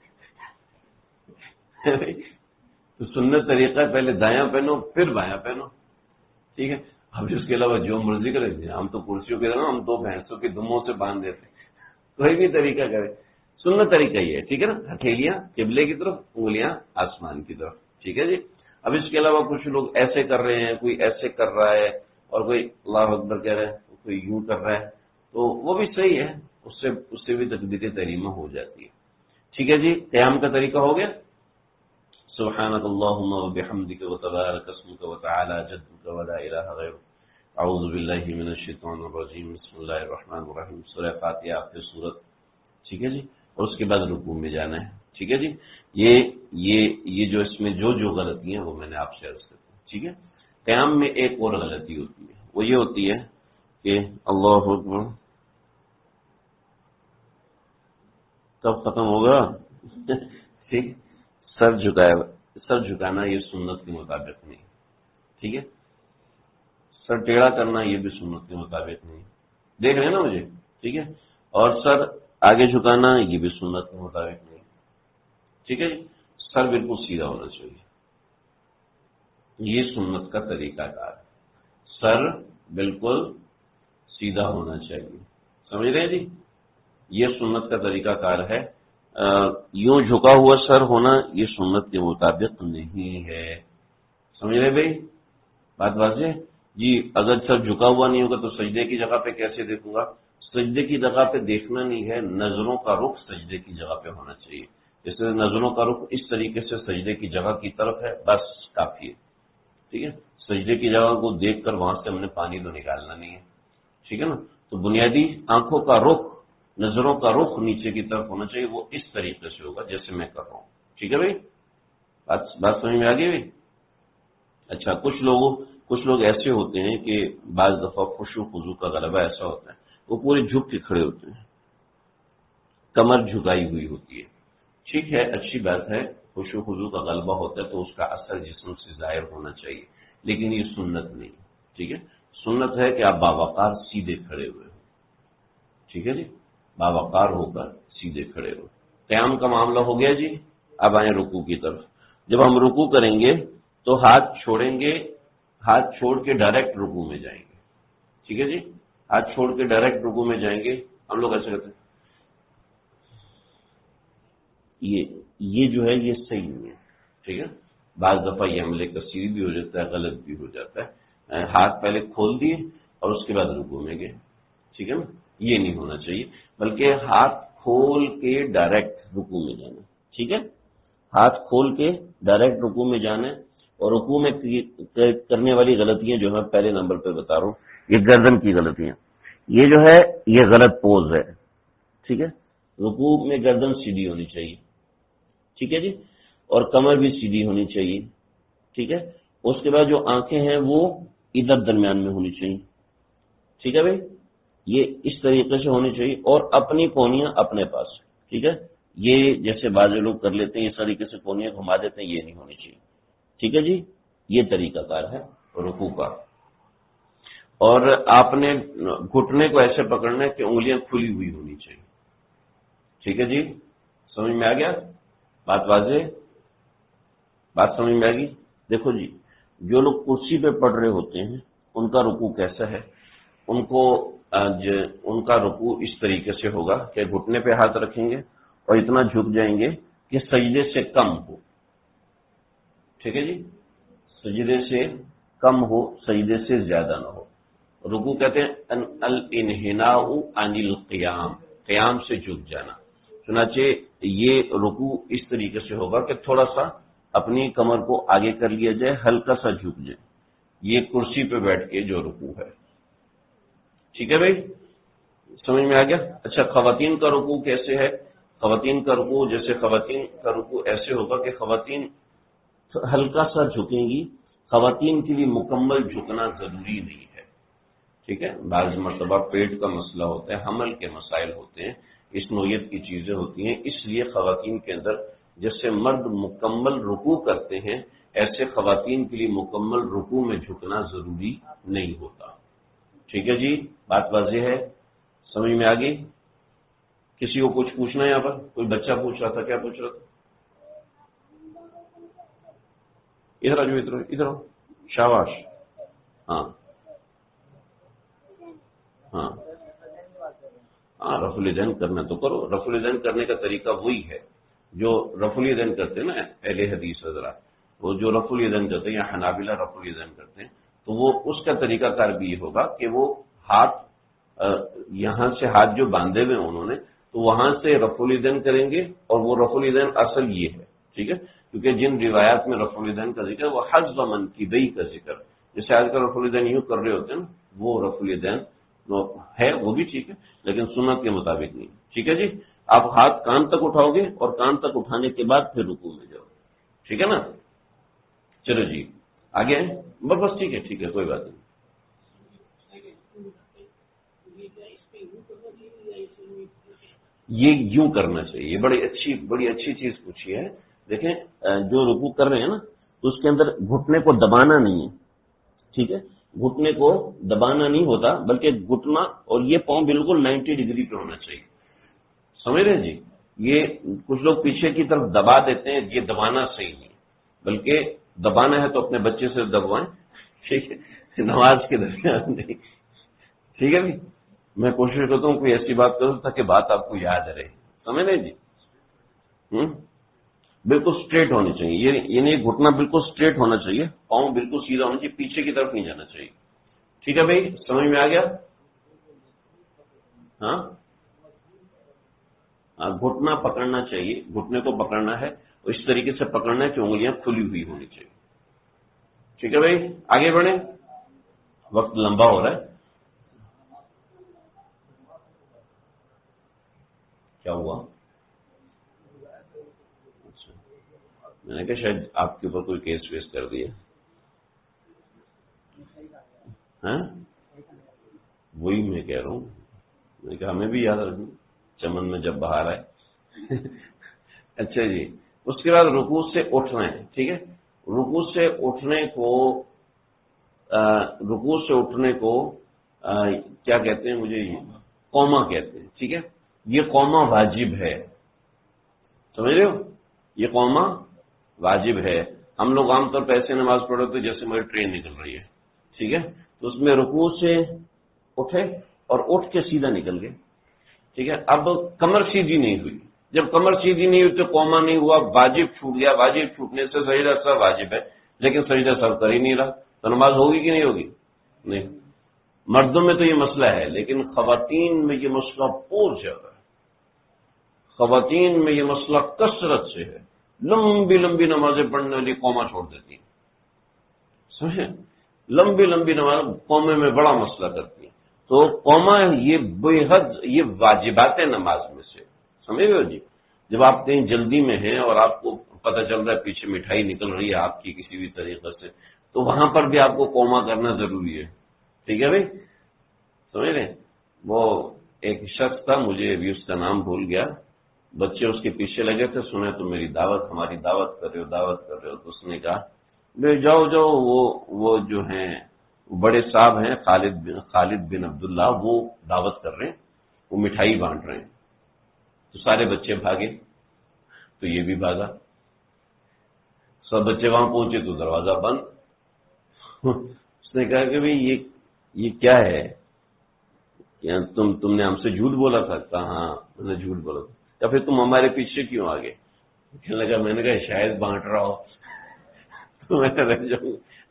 تو سنت طریقہ ہے پہلے دایاں پہنو پھر بایاں پہنو، ٹھیک ہے. اب اس کے علاوہ جو مرضی کرے، ہم تو کرسیوں کے درمیان ہم دو بھینسوں کی دموں سے باندھ دیتے، کوئی بھی طریقہ کرے، سنت طریقہ یہ ہے، ٹھیک ہے نا. ہتھیلیاں قبلے کی طرف، انگلیاں آسمان کی طرف، ٹھیک ہے جی. اب اس کے علاوہ کچھ لوگ ایسے کر رہے ہیں، کوئی ایسے کر رہا ہے، اور کوئی اللہ اکبر کہہ رہا ہے، کوئی یوں کر رہا ہے، تو وہ بھی صحیح ہے، اس سے اس سے بھی تکبیر تحریمہ ہو جاتی ہے، ٹھیک ہے جی. قیام کا طریقہ ہو گیا، سبحانک اللہم وبحمدک وتبارک اسمک وتعالی جدک ولا الہ غیرک، اعوذ باللہ من الشیطان الرجیم، بسم اللہ الرحمن الرحیم، سورہ فاتحہ آخر سورت، ٹھیک ہے جی. اور اس کے بعد رکوع میں جانا ہے، ٹھیک ہے جی. یہ یہ یہ جو اس میں جو جو غلطیاں ہیں وہ میں نے آپ سے عرض کی، ٹھیک ہے. قیام میں ایک اور غلطی ہوتی ہے، وہ یہ ہوتی ہے کہ اللہ اکبر کب ختم ہوگا، ٹھیک. سر جھکایا، سر جھکانا یہ سنت کے مطابق نہیں، ٹھیک ہے. سر ٹیڑھا کرنا یہ بھی سنت کے مطابق نہیں، دیکھ رہے ہیں نا مجھے، ٹھیک ہے. اور سر آگے جھکانا یہ بھی سنت کے مطابق نہیں، ٹھیک ہے جی. سر بالکل سیدھا ہونا چاہیے، یہ سنت کا طریقہ کار ہے. سر بالکل سیدھا ہونا چاہیے، سمجھ رہے ہیں جی. یہ سنت کا طریقہ کار ہے. یوں جھکا ہوا سر ہونا یہ سنت کے مطابق نہیں ہے، سمجھ رہے بھائی، بات واضح جی. اگر سر جھکا ہوا نہیں ہوگا تو سجدے کی جگہ پہ کیسے دیکھوں گا؟ سجدے کی جگہ پہ دیکھنا نہیں ہے، نظروں کا رخ سجدے کی جگہ پہ ہونا چاہیے. جیسے نظروں کا رخ اس طریقے سے سجدے کی جگہ کی طرف ہے، بس کافی ہے، ٹھیک ہے. سجدے کی جگہ کو دیکھ کر وہاں سے ہم نے پانی تو نکالنا نہیں ہے، ٹھیک ہے نا. تو بنیادی آنکھوں کا رخ، نظروں کا رخ نیچے کی طرف ہونا چاہیے، وہ اس طریقے سے ہوگا جیسے میں کر رہا ہوں، ٹھیک ہے بھائی. بات بات سمجھ میں آ گئی بھائی. اچھا، کچھ لوگوں کچھ لوگ ایسے ہوتے ہیں کہ بعض دفعہ خشوع و خضوع کا غلبہ ایسا ہوتا ہے، وہ پورے جھک کے کھڑے ہوتے ہیں، کمر جھکائی ہوئی ہوتی ہے، ٹھیک ہے، اچھی بات ہے. خشوع و خضوع کا غلبہ ہوتا ہے تو اس کا اثر جسم سے ظاہر ہونا چاہیے، لیکن یہ سنت نہیں، ٹھیک ہے. سنت ہے کہ آپ باوقار سیدھے کھڑے ہوئے ہو، ٹھیک ہے جی، باوقار ہو کر سیدھے کھڑے ہو. قیام کا معاملہ ہو گیا جی. اب آئیں رکوع کی طرف. جب ہم رکوع کریں گے تو ہاتھ چھوڑیں گے، ہاتھ چھوڑ کے ڈائریکٹ رکوع میں جائیں گے، ٹھیک ہے جی. ہاتھ چھوڑ کے ڈائریکٹ رکوع میں جائیں گے. ہم لوگ ایسے کرتے ہیں، یہ یہ جو ہے یہ صحیح نہیں ہے، ٹھیک ہے. بعض دفعہ یہ عملے کثیر بھی ہو جاتا ہے، غلط بھی ہو جاتا ہے. ہاتھ پہلے کھول دیے اور اس کے بعد رکوع میں گئے، ٹھیک ہے نا. یہ نہیں ہونا چاہیے، بلکہ ہاتھ کھول کے ڈائریکٹ رکوع میں جانا، ٹھیک ہے. ہاتھ کھول کے ڈائریکٹ رکوع میں جانا. اور رکوع میں کرنے والی غلطیاں جو ہے پہلے نمبر پہ بتا رہا ہوں، یہ گردن کی غلطیاں. یہ جو ہے یہ غلط پوز ہے، ٹھیک ہے. رکوع میں گردن سیدھی ہونی چاہیے، ٹھیک ہے جی، اور کمر بھی سیدھی ہونی چاہیے، ٹھیک ہے. اس کے بعد جو آنکھیں ہیں وہ ادھر درمیان میں ہونی چاہیے، ٹھیک ہے بھائی. یہ اس طریقے سے ہونی چاہیے، اور اپنی کونیاں اپنے پاس، ٹھیک ہے. یہ جیسے بعض لوگ کر لیتے ہیں اس طریقے سے کونیاں گھما دیتے ہیں، یہ نہیں ہونی چاہیے، ٹھیک ہے جی. یہ طریقہ کار ہے رکوع کا. اور آپ نے گھٹنے کو ایسے پکڑنا ہے کہ انگلیاں کھلی ہوئی ہونی چاہیے، ٹھیک ہے جی. سمجھ میں آ گیا؟ بات واضح، بات سمجھ میں آ گئی. دیکھو جی، جو لوگ کرسی پہ پڑھ رہے ہوتے ہیں ان کا رکوع کیسا ہے؟ ان کو ان کا رکوع اس طریقے سے ہوگا کہ گھٹنے پہ ہاتھ رکھیں گے اور اتنا جھک جائیں گے کہ سجدے سے کم ہو، ٹھیک ہے جی. سجدے سے کم ہو، سجدے سے زیادہ نہ ہو. رکوع کہتے ہیں الانحناء عن القیام، قیام سے جھک جانا. چنانچہ یہ رکوع اس طریقے سے ہوگا کہ تھوڑا سا اپنی کمر کو آگے کر لیا جائے، ہلکا سا جھک جائے. یہ کرسی پہ بیٹھ کے جو رکوع ہے، ٹھیک ہے بھائی. سمجھ میں آ گیا؟ اچھا، خواتین کا رکوع کیسے ہے؟ خواتین کا رکوع جیسے خواتین کا رکوع ایسے ہوگا کہ خواتین ہلکا سا جھکیں گی. خواتین کے لیے مکمل جھکنا ضروری نہیں ہے، ٹھیک ہے، بعض مرتبہ پیٹ کا مسئلہ ہوتا ہے، حمل کے مسائل ہوتے ہیں، اس نوعیت کی چیزیں ہوتی ہیں، اس لیے خواتین کے اندر جیسے مرد مکمل رکوع کرتے ہیں ایسے خواتین کے لیے مکمل رکوع میں جھکنا ضروری نہیں ہوتا۔ ٹھیک ہے جی، بات واضح ہے، سمجھ میں آ گئی؟ کسی کو کچھ پوچھنا ہے؟ یہاں پر کوئی بچہ پوچھ رہا تھا، کیا پوچھ رہا تھا؟ ادھر آ جو، ادھر ادھر آؤ، شاباش، ہاں ہاں ہاں، رفع الیدین کرنا تو کرو۔ رفع الیدین کرنے کا طریقہ وہی ہے جو رفع الیدین کرتے ہیں نا اہل حدیث حضرات، وہ جو رفع الیدین کرتے ہیں یا حنابلہ رفع الیدین کرتے ہیں، تو وہ اس کا طریقہ کار بھی یہ ہوگا کہ وہ ہاتھ یہاں سے ہاتھ جو باندھے ہوئے انہوں نے تو وہاں سے رفع الیدین کریں گے، اور وہ رفع الیدین اصل یہ ہے، ٹھیک ہے، کیونکہ جن روایات میں رفع الیدین کا ذکر وہ حذف منکبیہ کا ذکر، جیسے آج کل رفع الیدین یوں کر رہے ہوتے ہیں نا، وہ رفع الیدین ہے، وہ بھی ٹھیک ہے لیکن سنت کے مطابق نہیں، ٹھیک ہے جی۔ آپ ہاتھ کان تک اٹھاؤ گے اور کان تک اٹھانے کے بعد پھر رکوع میں جاؤ، ٹھیک ہے نا؟ چلو جی آگے، بس بس ٹھیک ہے ٹھیک ہے، کوئی بات نہیں۔ یہ یوں کرنا چاہیے، بڑی اچھی بڑی اچھی چیز پوچھی ہے۔ دیکھیں جو رکوع کر رہے ہیں نا تو اس کے اندر گھٹنے کو دبانا نہیں ہے، ٹھیک ہے، گھٹنے کو دبانا نہیں ہوتا بلکہ گھٹنا اور یہ پاؤں بالکل نائنٹی ڈگری پہ ہونا چاہیے، سمجھ رہے ہیں جی؟ یہ کچھ لوگ پیچھے کی طرف دبا دیتے ہیں، یہ دبانا صحیح نہیں، بلکہ دبانا ہے تو اپنے بچے سے دبوائیں، ٹھیک ہے، نماز کے درمیان نہیں، ٹھیک ہے بھائی؟ میں کوشش کرتا ہوں کوئی ایسی بات کروں تاکہ بات آپ کو یاد رہے، سمجھ رہے جی؟ ہوں بالکل اسٹریٹ ہونی چاہیے، یہ یعنی گھٹنا بالکل اسٹریٹ ہونا چاہیے، پاؤں بالکل سیدھا ہونا چاہیے، پیچھے کی طرف نہیں جانا چاہیے، ٹھیک ہے بھائی؟ سمجھ میں آ گیا؟ ہاں ہاں، گھٹنا پکڑنا چاہیے، گھٹنے کو پکڑنا ہے، اور اس طریقے سے پکڑنا ہے کہ انگلیاں کھلی ہوئی ہونی چاہیے، ٹھیک ہے بھائی؟ آگے بڑھیں، وقت لمبا ہو رہا ہے۔ کیا ہوا؟ اچھا، میں نے کہا شاید آپ کے اوپر کوئی کیس ویس کر دیا، ہاں وہی میں کہہ رہا ہوں، میں نے کہا ہمیں بھی یاد رکھنا چمن میں جب بہار آئے۔ اچھا جی، اس کے بعد رکوع سے اٹھنا ہے، ٹھیک ہے، رکوع سے اٹھنے کو رکوع سے اٹھنے کو کیا کہتے ہیں، مجھے قوما کہتے ہیں، ٹھیک ہے، یہ قوما واجب ہے، سمجھ رہے ہو؟ یہ قوما واجب ہے۔ ہم لوگ عام طور پہ ایسے نماز پڑھ رہے تھے جیسے ہماری ٹرین نکل رہی ہے، ٹھیک ہے، تو اس میں رکوع سے اٹھے اور اٹھ کے سیدھا نکل گئے، ٹھیک ہے، اب کمر سیدھی نہیں ہوئی، جب کمر سیدھی نہیں ہوئی تو قوما نہیں ہوا، واجب چھوٹ گیا، واجب چھوٹنے سے سجدہ سہو واجب ہے لیکن سجدہ سہو کر ہی نہیں رہا، تو نماز ہوگی کہ نہیں ہوگی؟ نہیں۔ مردوں میں تو یہ مسئلہ ہے لیکن خواتین میں یہ مسئلہ بہت زیادہ ہے، خواتین میں یہ مسئلہ کثرت سے ہے، لمبی لمبی نمازیں پڑھنے والی قوما چھوڑ دیتی ہیں، سمجھیں، لمبی لمبی نماز قومے میں بڑا مسئلہ کرتی ہیں، تو قوما یہ بے حد یہ واجبات نماز میں سے، سمجھ رہے ہو جی؟ جب آپ کہیں جلدی میں ہیں اور آپ کو پتہ چل رہا ہے پیچھے مٹھائی نکل رہی ہے آپ کی کسی بھی طریقے سے، تو وہاں پر بھی آپ کو قوما کرنا ضروری ہے، ٹھیک ہے بھائی؟ سمجھ رہے ہیں؟ وہ ایک شخص تھا، مجھے ابھی اس کا نام بھول گیا، بچے اس کے پیچھے لگے تھے، سنے تو میری دعوت ہماری دعوت کر رہے ہو دعوت کر رہے ہو تو اس نے کہا بے جاؤ جاؤ، وہ وہ جو ہیں بڑے صاحب ہیں خالد بن خالد بن عبداللہ، وہ دعوت کر رہے ہیں، وہ مٹھائی بانٹ رہے ہیں، تو سارے بچے بھاگے، تو یہ بھی بھاگا، سب بچے وہاں پہنچے تو دروازہ بند۔ اس نے کہا کہ بھئی یہ یہ کیا ہے، کیا تم تم نے ہم سے جھوٹ بولا تھا؟ کہا ہاں میں نے جھوٹ بولا تھا۔ یا پھر تم ہمارے پیچھے کیوں آگے؟ کہنے لگا میں نے کہا شاید بانٹ رہا ہو تو میں رہ جاؤں،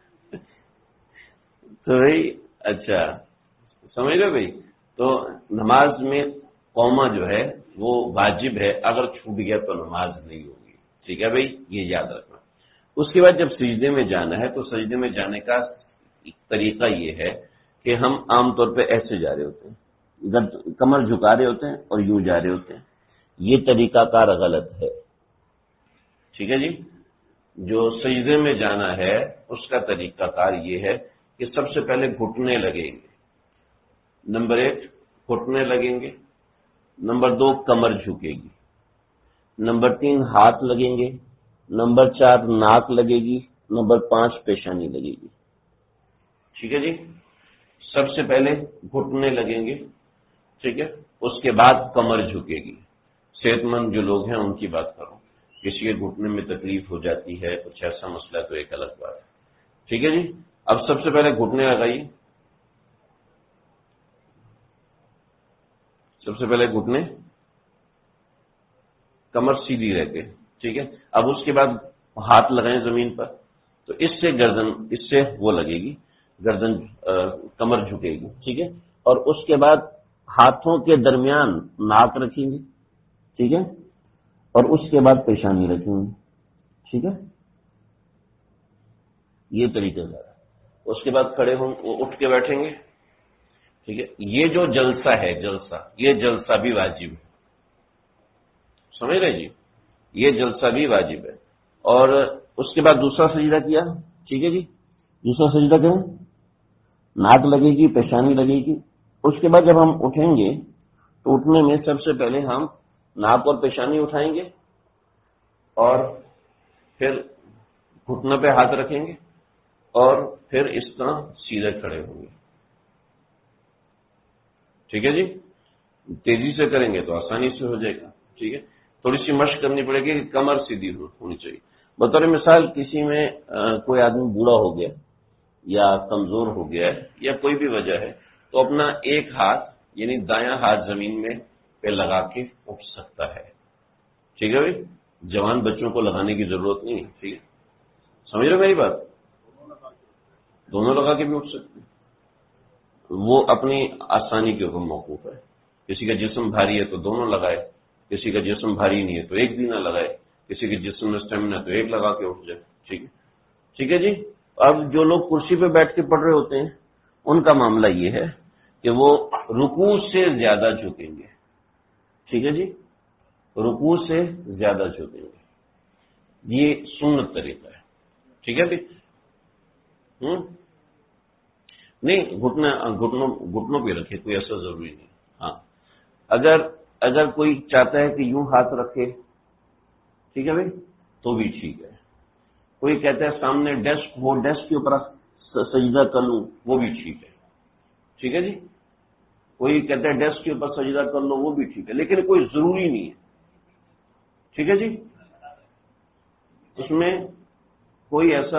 تو بھائی اچھا سمجھ رہے بھائی؟ تو نماز میں قوما جو ہے وہ واجب ہے، اگر چھوٹ گیا تو نماز نہیں ہوگی، ٹھیک ہے بھائی؟ یہ یاد رکھنا۔ اس کے بعد جب سجدے میں جانا ہے تو سجدے میں جانے کا طریقہ یہ ہے کہ ہم عام طور پہ ایسے جا رہے ہوتے ہیں، ادھر کمر جھکا رہے ہوتے ہیں اور یوں جا رہے ہوتے ہیں، یہ طریقہ کار غلط ہے، ٹھیک ہے جی؟ جو سجدے میں جانا ہے اس کا طریقہ کار یہ ہے کہ سب سے پہلے گھٹنے لگیں گے، نمبر ایک گھٹنے لگیں گے، نمبر دو کمر جھکے گی، نمبر تین ہاتھ لگیں گے، نمبر چار ناک لگے گی، نمبر پانچ پیشانی لگے گی۔ ٹھیک ہے جی، سب سے پہلے گھٹنے لگیں گے، ٹھیک ہے، اس کے بعد کمر جھکے گی۔ صحت مند جو لوگ ہیں ان کی بات کروں، کسی کے گھٹنے میں تکلیف ہو جاتی ہے، کچھ ایسا مسئلہ تو ایک الگ بات ہے۔ ٹھیک ہے جی، اب سب سے پہلے گھٹنے لگائیے، سب سے پہلے گھٹنے، کمر سیدھی رہ کے، ٹھیک ہے۔ اب اس کے بعد ہاتھ لگائیں زمین پر، تو اس سے گردن، اس سے وہ لگے گی گردن، کمر جھکے گی، ٹھیک ہے۔ اور اس کے بعد ہاتھوں کے درمیان ناک رکھیں گے، ٹھیک ہے، اور اس کے بعد پیشانی رکھیں گے، ٹھیک ہے۔ یہ طریقہ ہے۔ اس کے بعد کھڑے ہوں، وہ اٹھ کے بیٹھیں گے، ٹھیک ہے۔ یہ جو جلسہ ہے، جلسہ، یہ جلسہ بھی واجب ہے، سمجھ رہے جی، یہ جلسہ بھی واجب ہے۔ اور اس کے بعد دوسرا سجدہ کیا، ٹھیک ہے جی، دوسرا سجدہ کریں، ناک لگے گی، پیشانی لگے گی۔ اس کے بعد جب ہم اٹھیں گے تو اٹھنے میں سب سے پہلے ہم ناک اور پیشانی اٹھائیں گے، اور پھر گھٹنوں پہ ہاتھ رکھیں گے، اور پھر اس طرح سیدھے کھڑے ہوں گے، ٹھیک ہے جی۔ تیزی سے کریں گے تو آسانی سے ہو جائے گا، ٹھیک ہے۔ تھوڑی سی مشق کرنی پڑے گی کہ کمر سیدھی ہونی چاہیے۔ بطور مثال کسی میں کوئی آدمی بوڑھا ہو گیا یا کمزور ہو گیا ہے یا کوئی بھی وجہ ہے، تو اپنا ایک ہاتھ یعنی دایاں ہاتھ زمین میں پہ لگا کے اٹھ سکتا ہے، ٹھیک ہے بھائی۔ جوان بچوں کو لگانے کی ضرورت نہیں ہے، ٹھیک ہے، سمجھ رہے میری بات؟ دونوں لگا کے بھی اٹھ سکتے ہیں، وہ اپنی آسانی کے اوپر موقوف ہے۔ کسی کا جسم بھاری ہے تو دونوں لگائے، کسی کا جسم بھاری نہیں ہے تو ایک بھی نہ لگائے، کسی کے جسم میں اسٹیمنا تو ایک لگا کے اٹھ جائے، ٹھیک ہے، ٹھیک ہے جی۔ اب جو لوگ کرسی پہ بیٹھ کے پڑھ رہے ہوتے ہیں ان کا معاملہ یہ ہے کہ وہ رکوع سے زیادہ جھکیں گے، ٹھیک ہے جی، رکوع سے زیادہ جھکیں گے، یہ سنت طریقہ ہے، ٹھیک ہے جی۔ ہوں نہیں، گھٹنا گھٹنوں گھٹنوں پہ رکھے، کوئی ایسا ضروری نہیں۔ ہاں، اگر اگر کوئی چاہتا ہے کہ یوں ہاتھ رکھے، ٹھیک ہے بھائی، تو بھی ٹھیک ہے۔ کوئی کہتا ہے سامنے ڈیسک ہو، ڈیسک کے اوپر سجدہ کر لوں، وہ بھی ٹھیک ہے، ٹھیک ہے جی۔ کوئی کہتا ہے ڈیسک کے اوپر سجدہ کر لو، وہ بھی ٹھیک ہے، لیکن کوئی ضروری نہیں ہے، ٹھیک ہے جی۔ اس میں کوئی ایسا،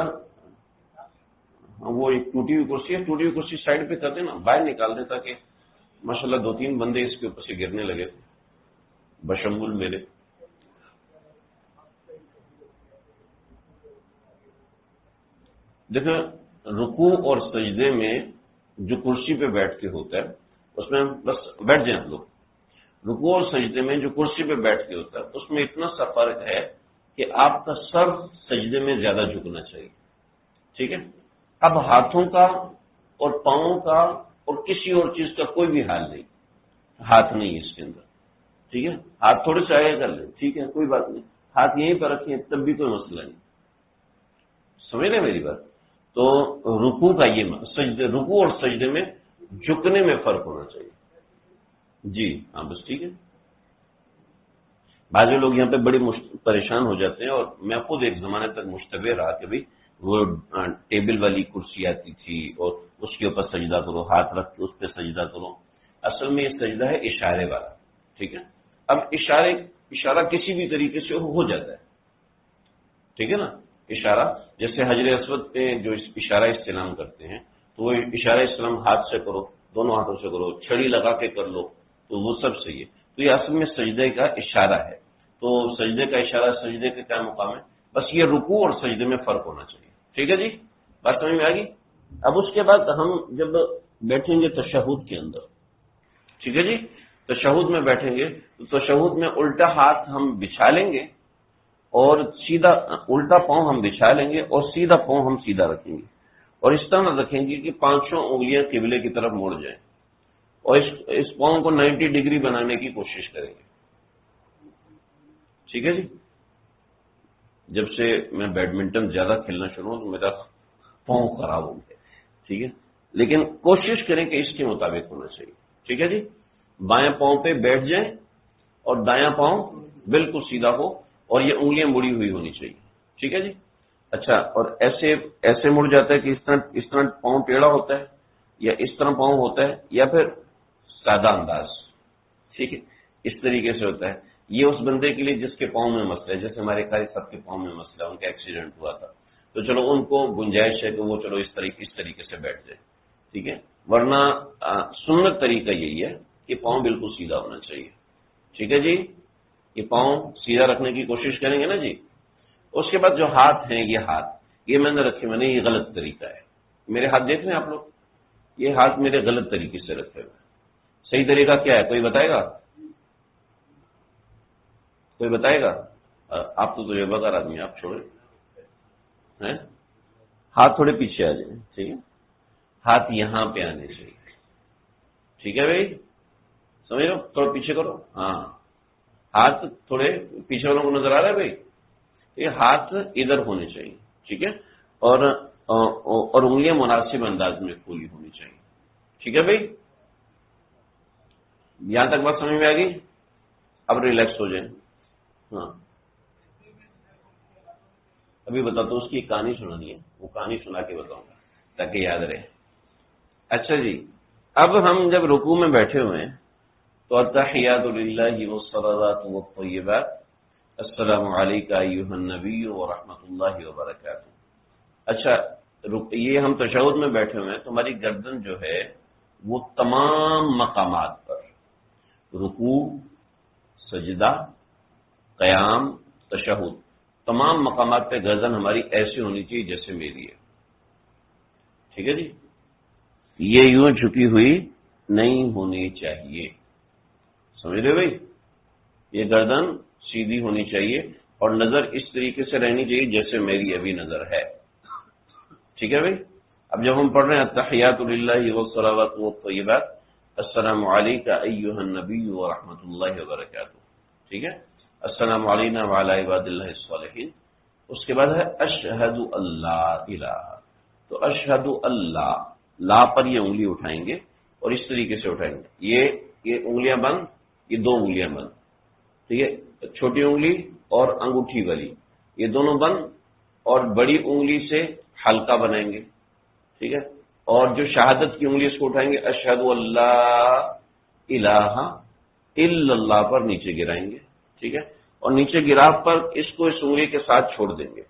وہ ایک ٹوٹی ہوئی کرسی ہے، ٹوٹی ہوئی کرسی سائڈ پہ کر دینا، باہر نکال دے، تاکہ ماشاءاللہ دو تین بندے اس کے اوپر سے گرنے لگے تھے بشمول میرے۔ دیکھیں، رکوع اور سجدے میں جو کرسی پہ بیٹھ کے ہوتا ہے اس میں بس بیٹھ جائیں آپ لوگ، رکوع اور سجدے میں جو کرسی پہ بیٹھ کے ہوتا ہے اس میں اتنا سا فرق ہے کہ آپ کا سر سجدے میں زیادہ جھکنا چاہیے، ٹھیک ہے۔ اب ہاتھوں کا اور پاؤں کا اور کسی اور چیز کا کوئی بھی حال نہیں، ہاتھ نہیں ہے اس کے اندر، ٹھیک ہے۔ ہاتھ تھوڑے سے آگے کر لیں، ٹھیک ہے، کوئی بات نہیں، ہاتھ یہیں پر رکھیں تب بھی کوئی مسئلہ نہیں، سمجھ رہے میری بات؟ تو رکوع کا یہ سجدے، رکوع اور سجدے میں جھکنے میں فرق ہونا چاہیے، جی ہاں، بس ٹھیک ہے۔ بعض لوگ یہاں پہ بڑے پریشان ہو جاتے ہیں، اور میں خود ایک زمانے تک مشتبہ رہا کہ بھائی وہ ٹیبل والی کرسی آتی تھی اور اس کے اوپر سجدہ کرو، ہاتھ رکھ کے اس پہ سجدہ کرو۔ اصل میں یہ سجدہ ہے اشارے والا، ٹھیک ہے۔ اب اشارے اشارہ کسی بھی طریقے سے ہو جاتا ہے، ٹھیک ہے نا۔ اشارہ جیسے حجر اسود پہ جو اشارہ استعلام کرتے ہیں تو وہ اشارہ استعلام ہاتھ سے کرو، دونوں ہاتھوں سے کرو، چھڑی لگا کے کر لو، تو وہ سب صحیح ہے۔ تو یہ اصل میں سجدے کا اشارہ ہے۔ تو سجدے کا اشارہ، سجدے کا کیا مقام ہے؟ بس یہ رکوع اور سجدے میں فرق ہونا چاہیے، ٹھیک ہے جی، بات سمجھ میں آ گئی؟ اب اس کے بعد ہم جب بیٹھیں گے تشہد کے اندر، ٹھیک ہے جی، تشہد میں بیٹھیں گے تو تشہد میں الٹا ہاتھ ہم بچھا لیں گے اور سیدھا، الٹا پاؤں ہم بچھا لیں گے اور سیدھا پاؤں ہم سیدھا رکھیں گے، اور اس طرح رکھیں گے کہ پانچوں انگلیاں قبلے کی طرف مڑ جائیں، اور اس اس پاؤں کو نائنٹی ڈگری بنانے کی کوشش کریں گے، ٹھیک ہے جی۔ جب سے میں بیڈمنٹن زیادہ کھیلنا شروع ہوں تو میرا پاؤں خراب ہو گیا، ٹھیک ہے، لیکن کوشش کریں کہ اس کے مطابق ہونا چاہیے. ٹھیک ہے جی. بائیں پاؤں پہ بیٹھ جائیں اور دایاں پاؤں بالکل سیدھا ہو اور یہ انگلیاں مڑی ہوئی ہونی چاہیے. ٹھیک ہے جی. اچھا، اور ایسے ایسے مڑ جاتا ہے کہ اس طرح اس طرح پاؤں ٹیڑھا ہوتا ہے یا اس طرح پاؤں ہوتا ہے یا پھر سادہ انداز. ٹھیک ہے، اس طریقے سے ہوتا ہے. یہ اس بندے کے لیے جس کے پاؤں میں مسئلہ ہے، جیسے ہمارے قاری صاحب کے پاؤں میں مسئلہ ہے، ان کا ایکسیڈنٹ ہوا تھا، تو چلو ان کو گنجائش ہے کہ وہ چلو اس طریقے اس طریقے سے بیٹھ جائے. ٹھیک ہے، ورنہ سنت طریقہ یہی ہے کہ پاؤں بالکل سیدھا ہونا چاہیے. ٹھیک ہے جی. یہ پاؤں سیدھا رکھنے کی کوشش کریں گے نا جی. اس کے بعد جو ہاتھ ہیں، یہ ہاتھ یہ میں نے رکھے میں نے یہ غلط طریقہ ہے. میرے ہاتھ دیکھ رہے ہیں آپ لوگ، یہ ہاتھ میرے غلط طریقے سے رکھے ہوئے. صحیح طریقہ کیا ہے؟ کوئی بتائے گا؟ کوئی بتائے گا؟ آپ تو تجربہ کار آدمی، آپ چھوڑے. ہاتھ تھوڑے پیچھے آ جائیں. ٹھیک ہے، ہاتھ یہاں پہ آنے چاہیے. ٹھیک ہے بھائی، سمجھ لو، تھوڑا پیچھے کرو. ہاں، ہاتھ تھوڑے پیچھے والوں کو نظر آ رہا ہے بھائی. یہ ہاتھ ادھر ہونے چاہیے. ٹھیک ہے، اور اور انگلیاں مناسب انداز میں کھولی ہونی چاہیے. ٹھیک ہے بھائی، یہاں تک بات سمجھ میں آ گئی؟ اب ریلیکس ہو جائیں. ہاں، ابھی بتاتا ہوں، اس کی ایک کہانی سنانی ہے، وہ کہانی سنا کے بتاؤں گا تاکہ یاد رہے. اچھا جی، اب ہم جب رکوع میں بیٹھے ہوئے ہیں تو التحیات للہ والصلوات والطیبات السلام علیکہ ایھا النبی ورحمۃ اللہ وبرکاتہ. اچھا، یہ ہم تشہد میں بیٹھے ہوئے ہیں تو ہماری گردن جو ہے وہ تمام مقامات پر، رکوع، سجدہ، قیام، تشہد، تمام مقامات پہ گردن ہماری ایسی ہونی چاہیے جیسے میری ہے. ٹھیک ہے جی. یہ یوں جھکی ہوئی نہیں ہونی چاہیے. سمجھ رہے بھائی؟ یہ گردن سیدھی ہونی چاہیے اور نظر اس طریقے سے رہنی چاہیے جیسے میری ابھی نظر ہے. ٹھیک ہے بھائی. اب جب ہم پڑھ رہے ہیں التحیات للہ والصلوات والطیبات السلام علیکہ ایھا النبی ورحمۃ اللہ وبرکاتہ. ٹھیک ہے، السلام علینا وعلی عباد اللہ الصالحین. اس کے بعد ہے اشہد اللہ الہ. تو اشہد اللہ، لا پر یہ انگلی اٹھائیں گے اور اس طریقے سے اٹھائیں گے. یہ یہ انگلیاں بند، یہ دو انگلیاں بند. ٹھیک ہے، چھوٹی انگلی اور انگوٹھی والی یہ دونوں بند، اور بڑی انگلی سے حلقہ بنائیں گے. ٹھیک ہے، اور جو شہادت کی انگلی اس کو اٹھائیں گے، اشہد اللہ الہ الا اللہ پر نیچے گرائیں گے. ٹھیک ہے، اور نیچے گراف پر اس کو اس انگلی کے ساتھ چھوڑ دیں گے.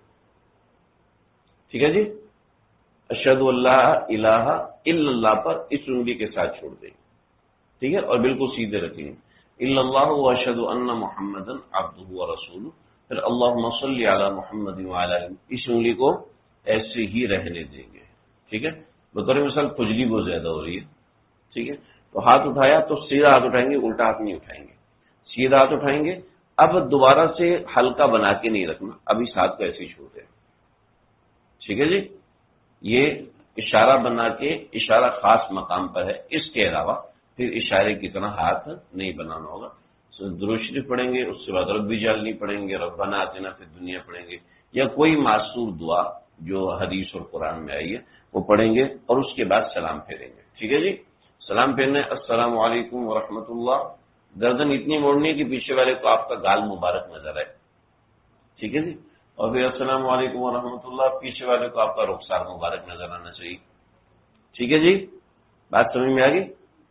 ٹھیک ہے جی. اشہد اللہ الہ الا اللہ پر اس انگلی کے ساتھ چھوڑ دیں گے. ٹھیک ہے، اور بالکل سیدھے رکھیں گے. الا اللہ واشہد ان محمدا عبدہ ورسولہ. پھر اللہم صلی علی محمد وعلی آلہ. اس انگلی کو ایسے ہی رہنے دیں گے. ٹھیک ہے، بطور مثال کھجلی بہت زیادہ ہو رہی ہے. ٹھیک ہے، تو ہاتھ اٹھایا تو سیدھا ہاتھ اٹھائیں گے، الٹا ہاتھ نہیں اٹھائیں گے، سیدھا ہاتھ اٹھائیں گے. اب دوبارہ سے ہلکا بنا کے نہیں رکھنا، اب اس ہاتھ کو ایسے ہی چھوڑ دیں. ٹھیک ہے جی. یہ اشارہ بنا کے اشارہ خاص مقام پر ہے، اس کے علاوہ پھر اشارے کی طرح ہاتھ نہیں بنانا ہوگا. درود شریف پڑھیں گے، اس کے بعد ربی جعلنی پڑھیں گے، ربنا آتنا فی الدنیا پڑھیں گے، یا کوئی معصور دعا جو حدیث اور قرآن میں آئی ہے وہ پڑھیں گے، اور اس کے بعد سلام پھیریں گے. ٹھیک ہے جی. سلام پھیرنا ہے السلام علیکم ورحمۃ اللہ. گردن اتنی موڑنی ہے کہ پیچھے والے کو آپ کا گال مبارک نظر آئے. ٹھیک ہے جی. اور پھر السلام علیکم ورحمۃ اللہ، پیچھے والے کو آپ کا رخسار مبارک نظر آنا چاہیے. ٹھیک ہے جی. بات سمجھ میں آ گئی؟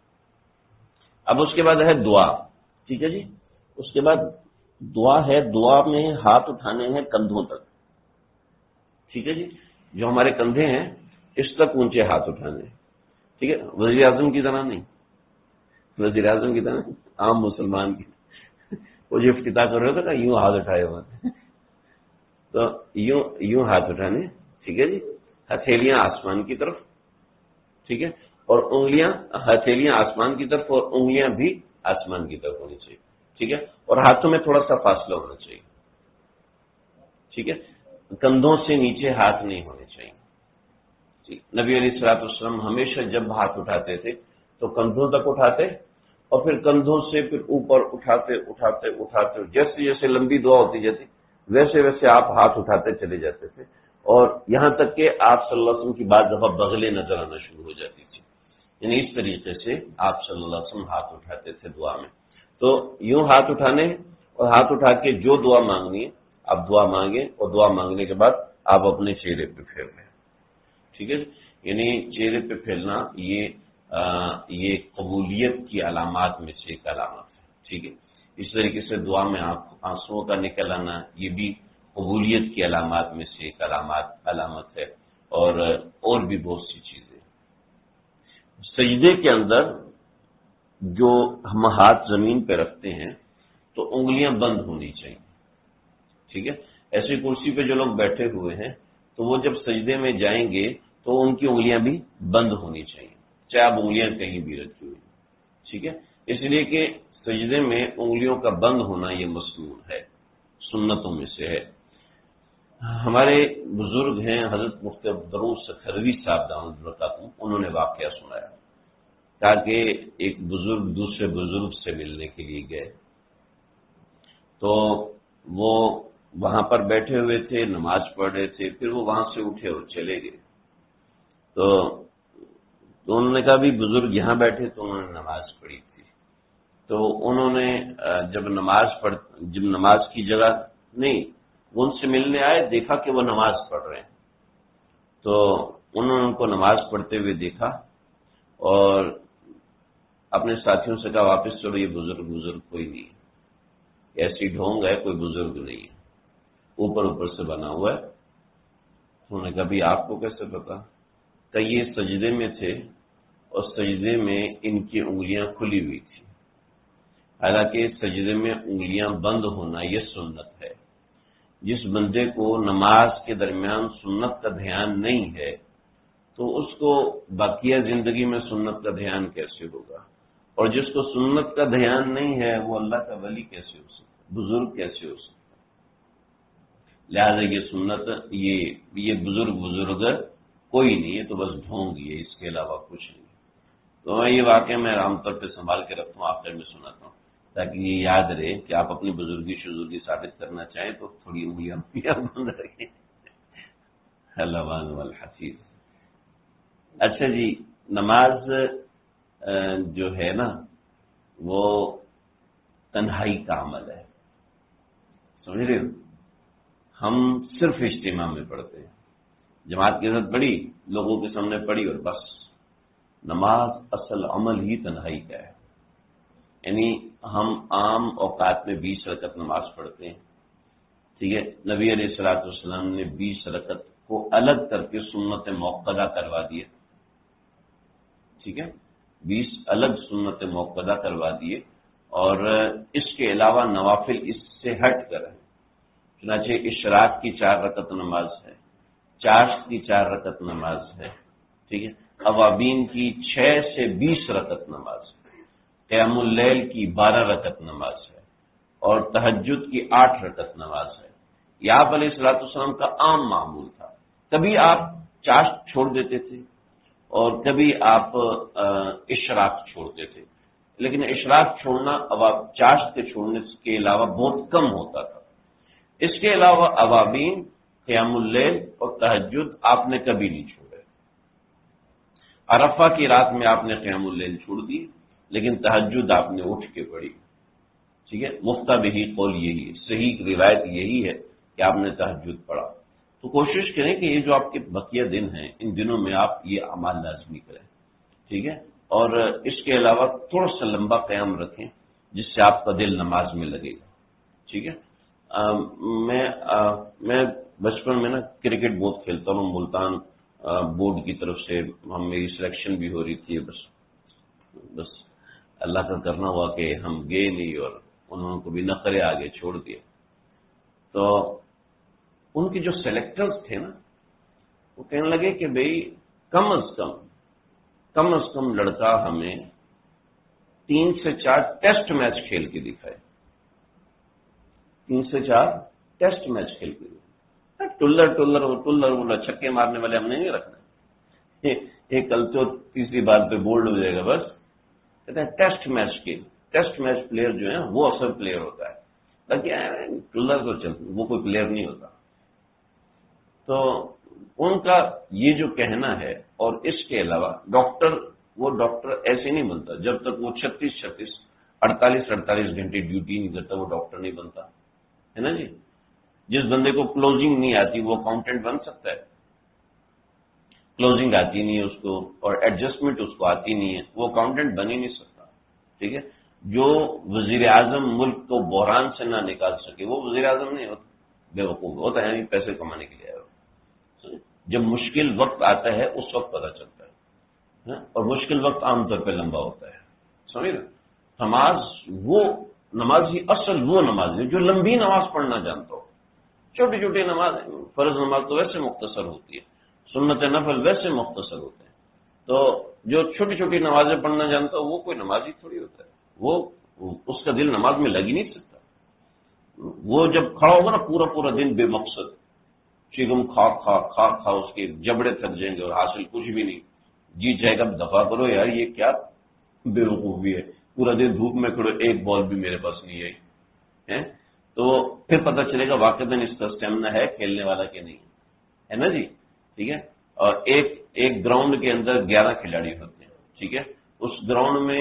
اب اس کے بعد ہے دعا. ٹھیک ہے جی. اس کے بعد دعا ہے. دعا میں ہاتھ اٹھانے ہیں کندھوں تک. ٹھیک ہے جی. جو ہمارے کندھے ہیں اس تک اونچے ہاتھ اٹھانے ہیں. ٹھیک ہے، وزیر اعظم کی طرح نہیں، وزیر اعظم کی طرح عام مسلمان کی. وہ جو افتتاح کر رہے تھا یوں ہاتھ اٹھائے ہوئے تھے، تو یوں یوں ہاتھ اٹھانے. ٹھیک ہے جی. ہتھیلیاں آسمان کی طرف. ٹھیک ہے، اور انگلیاں، ہتھیلیاں آسمان کی طرف اور انگلیاں بھی آسمان کی طرف ہونی چاہیے. ٹھیک ہے، اور ہاتھوں میں تھوڑا سا فاصلہ ہونا چاہیے. ٹھیک ہے، کندھوں سے نیچے ہاتھ نہیں ہونے چاہیے. نبی علیہ الصلوۃ والسلام ہمیشہ جب ہاتھ اٹھاتے تھے تو کندھوں تک اٹھاتے، اور پھر کندھوں سے پھر اوپر اٹھاتے اٹھاتے اٹھاتے جیسے جیسے لمبی دعا ہوتی جاتی ویسے ویسے آپ ہاتھ اٹھاتے چلے جاتے تھے. اور یہاں تک کہ آپ صلی اللہ علیہ وسلم کی بعض دفعہ بغلیں نظر آنا شروع ہو جاتی تھی. یعنی اس طریقے سے آپ صلی اللہ علیہ وسلم ہاتھ اٹھاتے تھے دعا میں. تو یوں ہاتھ اٹھانے اور ہاتھ اٹھا کے جو دعا مانگنی ہے آپ دعا مانگیں، اور دعا مانگنے کے بعد آپ اپنے چہرے پہ پھیر لیں. ٹھیک ہے، یعنی چہرے پہ پھیرنا یہ آ, یہ قبولیت کی علامات میں سے ایک علامت ہے. ٹھیک ہے، اس طریقے سے دعا میں آپ آنسوؤں کا نکل آنا یہ بھی قبولیت کی علامات میں سے ایک علامات علامت ہے. اور اور بھی بہت سی چیزیں. سجدے کے اندر جو ہم ہاتھ زمین پہ رکھتے ہیں تو انگلیاں بند ہونی چاہیے. ٹھیک ہے، ایسی کرسی پہ جو لوگ بیٹھے ہوئے ہیں تو وہ جب سجدے میں جائیں گے تو ان کی انگلیاں بھی بند ہونی چاہیے، چاہے آپ انگلیاں کہیں بھی رکھی ہوئی. ٹھیک ہے، اس لیے کہ سجدے میں انگلیوں کا بند ہونا یہ مسنون ہے، سنتوں میں سے ہے. ہمارے بزرگ ہیں حضرت مفتی عبدالروف سکھروی صاحب دامت برکاتہم، انہوں نے واقعہ سنایا. تاکہ ایک بزرگ دوسرے بزرگ سے ملنے کے لیے گئے تو وہ وہاں پر بیٹھے ہوئے تھے، نماز پڑھ رہے تھے. پھر وہ وہاں سے اٹھے اور چلے گئے. تو تو انہوں نے کہا بھی بزرگ یہاں بیٹھے تو انہوں نے نماز پڑھی تھی. تو انہوں نے جب نماز پڑھ جب نماز کی جگہ نہیں وہ ان سے ملنے آئے، دیکھا کہ وہ نماز پڑھ رہے ہیں. تو انہوں نے ان کو نماز پڑھتے ہوئے دیکھا اور اپنے ساتھیوں سے کہا واپس چلو، یہ بزرگ بزرگ کوئی نہیں ہے، ایسی ڈھونگ ہے، کوئی بزرگ نہیں ہے، اوپر اوپر سے بنا ہوا ہے. انہوں نے کہا بھی آپ کو کیسے پتا؟ کہ یہ سجدے میں تھے اور سجدے میں ان کی انگلیاں کھلی ہوئی تھی. حالانکہ سجدے میں انگلیاں بند ہونا یہ سنت ہے. جس بندے کو نماز کے درمیان سنت کا دھیان نہیں ہے تو اس کو باقیہ زندگی میں سنت کا دھیان کیسے ہوگا؟ اور جس کو سنت کا دھیان نہیں ہے وہ اللہ کا ولی کیسے ہو سکتا، بزرگ کیسے ہو سکتا؟ لہذا یہ سنت یہ یہ بزرگ بزرگ کوئی نہیں ہے، تو بس ڈھونگ ہے، اس کے علاوہ کچھ نہیں. تو میں یہ واقعہ میں عام طور پہ سنبھال کے رکھتا ہوں، آخر میں سناتا ہوں تاکہ یہ یاد رہے کہ آپ اپنی بزرگی شزرگی ثابت کرنا چاہیں تو تھوڑی انگلیاں بند رکھیں. حلوان والحفیظ. اچھا جی، نماز جو ہے نا وہ تنہائی کا عمل ہے، سمجھ رہے ہو؟ ہم صرف اجتماع میں پڑھتے ہیں، جماعت کے ساتھ پڑھی، لوگوں کے سامنے پڑھی اور بس. نماز اصل عمل ہی تنہائی کا ہے. یعنی ہم عام اوقات میں بیس رکعت نماز پڑھتے ہیں. ٹھیک ہے، نبی علیہ الصلوۃ والسلام نے بیس رکعت کو الگ کر کے سنت موقدہ کروا دیے. ٹھیک ہے، بیس الگ سنت موقدہ کروا دیے اور اس کے علاوہ نوافل اس سے ہٹ کر ہیں. چنانچہ اشراق کی چار رکعت نماز ہے، چاشت کی چار رکعت نماز ہے. ٹھیک ہے، اوابین کی چھ سے بیس رکعت نماز ہے، قیام اللیل کی بارہ رکعت نماز ہے اور تہجد کی آٹھ رکعت نماز ہے. یہ آپ علیہ الصلوۃ والسلام کا عام معمول تھا. کبھی آپ چاشت چھوڑ دیتے تھے اور کبھی آپ اشراق چھوڑتے تھے، لیکن اشراق چھوڑنا چاشت کے چھوڑنے کے علاوہ بہت کم ہوتا تھا. اس کے علاوہ اوابین، قیام اللیل اور تہجد آپ نے کبھی نہیں چھوڑے. عرفہ کی رات میں آپ نے قیام اللیل چھوڑ دی لیکن تہجد آپ نے اٹھ کے پڑھی. ٹھیک ہے، مفتبہی قول یہی ہے، صحیح روایت یہی ہے کہ آپ نے تہجد پڑھا. تو کوشش کریں کہ یہ جو آپ کے بقیہ دن ہیں ان دنوں میں آپ یہ اعمال لازمی کریں. ٹھیک ہے، اور اس کے علاوہ تھوڑا سا لمبا قیام رکھیں جس سے آپ کا دل نماز میں لگے گا. ٹھیک ہے، آ, میں آ, میں بچپن میں نا کرکٹ بہت کھیلتا ہوں. ملتان بورڈ کی طرف سے ہم میری سلیکشن بھی ہو رہی تھی. بس بس اللہ کا کرنا ہوا کہ ہم گئے نہیں اور انہوں کو بھی نخرے آگے چھوڑ دیا. تو ان کے جو سلیکٹرز تھے نا وہ کہنے لگے کہ بھئی کم از کم کم از کم لڑکا ہمیں تین سے چار ٹیسٹ میچ کھیل کے دکھائے. تین سے چار ٹیسٹ میچ کھیل کے دکھائے. ٹلر ٹلر ٹلر بولا چھکے مارنے والے ہم نے نہیں رکھنا. ایک کل تو تیسری بار پہ بولڈ ہو جائے گا. بس کہتے ہیں ٹیسٹ میچ کے ٹیسٹ میچ پلیئر جو ہے وہ اصل پلیئر ہوتا ہے، باقی ٹلر تو چلتا وہ کوئی پلیئر نہیں ہوتا. تو ان کا یہ جو کہنا ہے، اور اس کے علاوہ ڈاکٹر، وہ ڈاکٹر ایسے نہیں بنتا جب تک وہ چھتیس چھتیس اڑتالیس اڑتالیس گھنٹے ڈیوٹی نہیں کرتا، وہ ڈاکٹر نہیں بنتا ہے نا جی۔ جس بندے کو کلوزنگ نہیں آتی وہ اکاؤنٹنٹ بن سکتا ہے؟ کلوزنگ آتی نہیں ہے اس کو، اور ایڈجسٹمنٹ اس کو آتی نہیں ہے، وہ اکاؤنٹنٹ بن ہی نہیں سکتا، ٹھیک ہے۔ جو وزیر اعظم ملک کو بحران سے نہ نکال سکے وہ وزیر اعظم نہیں ہوتا، بے وقوف ہوتا ہے، پیسے کمانے کے لیے آیا۔ جب مشکل وقت آتا ہے اس وقت پتہ چلتا ہے، اور مشکل وقت عام طور پہ لمبا ہوتا ہے، سمجھ رہے؟ نماز وہ نماز ہی اصل وہ نماز ہے جو لمبی نماز پڑھنا جانتا ہو۔ چھوٹی چھوٹی نماز، فرض نماز تو ویسے مختصر ہوتی ہے، سنت نفل ویسے مختصر ہوتے ہیں، تو جو چھوٹی چھوٹی نمازیں پڑھنا جانتا ہو وہ کوئی نماز ہی تھوڑی ہوتا ہے، وہ اس کا دل نماز میں لگ ہی نہیں سکتا۔ وہ جب کھڑا ہوگا نا پورا پورا دن بے مقصد چیگم کھا کھا کھا کھا اس کے جبڑے تھک جائیں گے اور حاصل کچھ بھی نہیں، جی چاہے گا دفاع کرو یار، یہ کیا بے وقوفی ہے، پورا دن دھوپ میں کھڑو، ایک بال بھی میرے پاس نہیں ہے، تو پھر پتہ چلے گا واقعتاً اس کا اسٹیمنا ہے کھیلنے والا کہ نہیں ہے نا جی، ٹھیک ہے۔ اور ایک ایک گراؤنڈ کے اندر گیارہ کھلاڑی ہوتے ہیں، ٹھیک ہے، اس گراؤنڈ میں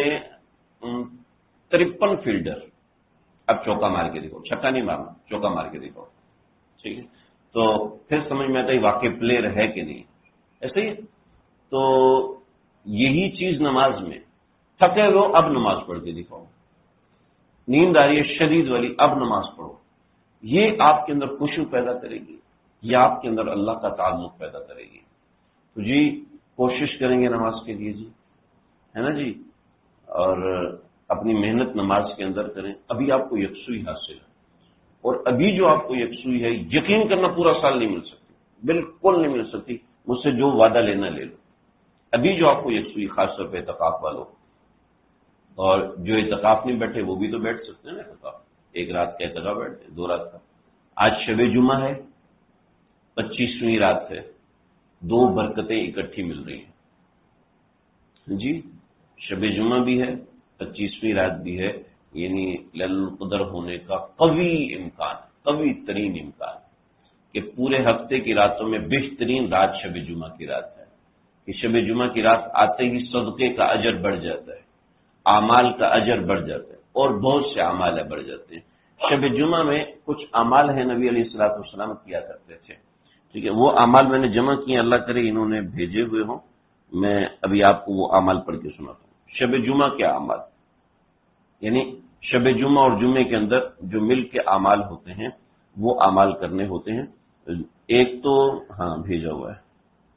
ترپن فیلڈر، اب چوکا مار کے دیکھو، چھکا نہیں مارنا، چوکا مار کے دیکھو، ٹھیک ہے، تو پھر سمجھ میں آتا ہے واقعی پلیئر ہے کہ نہیں، ایسے ہی۔ تو یہی چیز نماز میں، تھکے ہو اب نماز پڑھ کے دکھاؤ، نیند آ رہی ہے شدید والی اب نماز پڑھو، یہ آپ کے اندر خشوع پیدا کرے گی، یہ آپ کے اندر اللہ کا تعلق پیدا کرے گی۔ تو جی کوشش کریں گے نماز کے لیے جی، ہے نا جی، اور اپنی محنت نماز کے اندر کریں۔ ابھی آپ کو یکسوئی حاصل ہے، اور ابھی جو آپ کو یکسوئی ہے یقین کرنا پورا سال نہیں مل سکتی، بالکل نہیں مل سکتی، مجھ سے جو وعدہ لینا لے لو۔ ابھی جو آپ کو یکسوئی، خاص طور پہ اعتکاف والوں، اور جو اعتکاف نہیں بیٹھے وہ بھی تو بیٹھ سکتے ہیں نا اعتکاف، ایک رات کا اعتکاف بیٹھتے دو رات کا۔ آج شب جمعہ ہے، پچیسویں رات ہے، دو برکتیں اکٹھی مل رہی ہیں جی، شب جمعہ بھی ہے، پچیسویں رات بھی ہے، یعنی لیلۃ القدر ہونے کا قوی امکان، قوی ترین امکان، کہ پورے ہفتے کی راتوں میں بہترین رات شب جمعہ کی رات ہے، کہ شب جمعہ کی رات آتے ہی صدقے کا اجر بڑھ جاتا ہے، اعمال کا اجر بڑھ جاتا ہے، اور بہت سے اعمال بڑھ جاتے ہیں۔ شب جمعہ میں کچھ اعمال ہیں نبی علیہ الصلوۃ والسلام کیا کرتے تھے، ٹھیک ہے، وہ اعمال میں نے جمع کیے، اللہ کرے انہوں نے بھیجے ہوئے ہوں، میں ابھی آپ کو وہ اعمال پڑھ کے سناتا ہوں۔ شب جمعہ کے اعمال، یعنی شب جمعہ اور جمعے کے اندر جو مل کے اعمال ہوتے ہیں وہ اعمال کرنے ہوتے ہیں۔ ایک تو ہاں بھیجا ہوا ہے،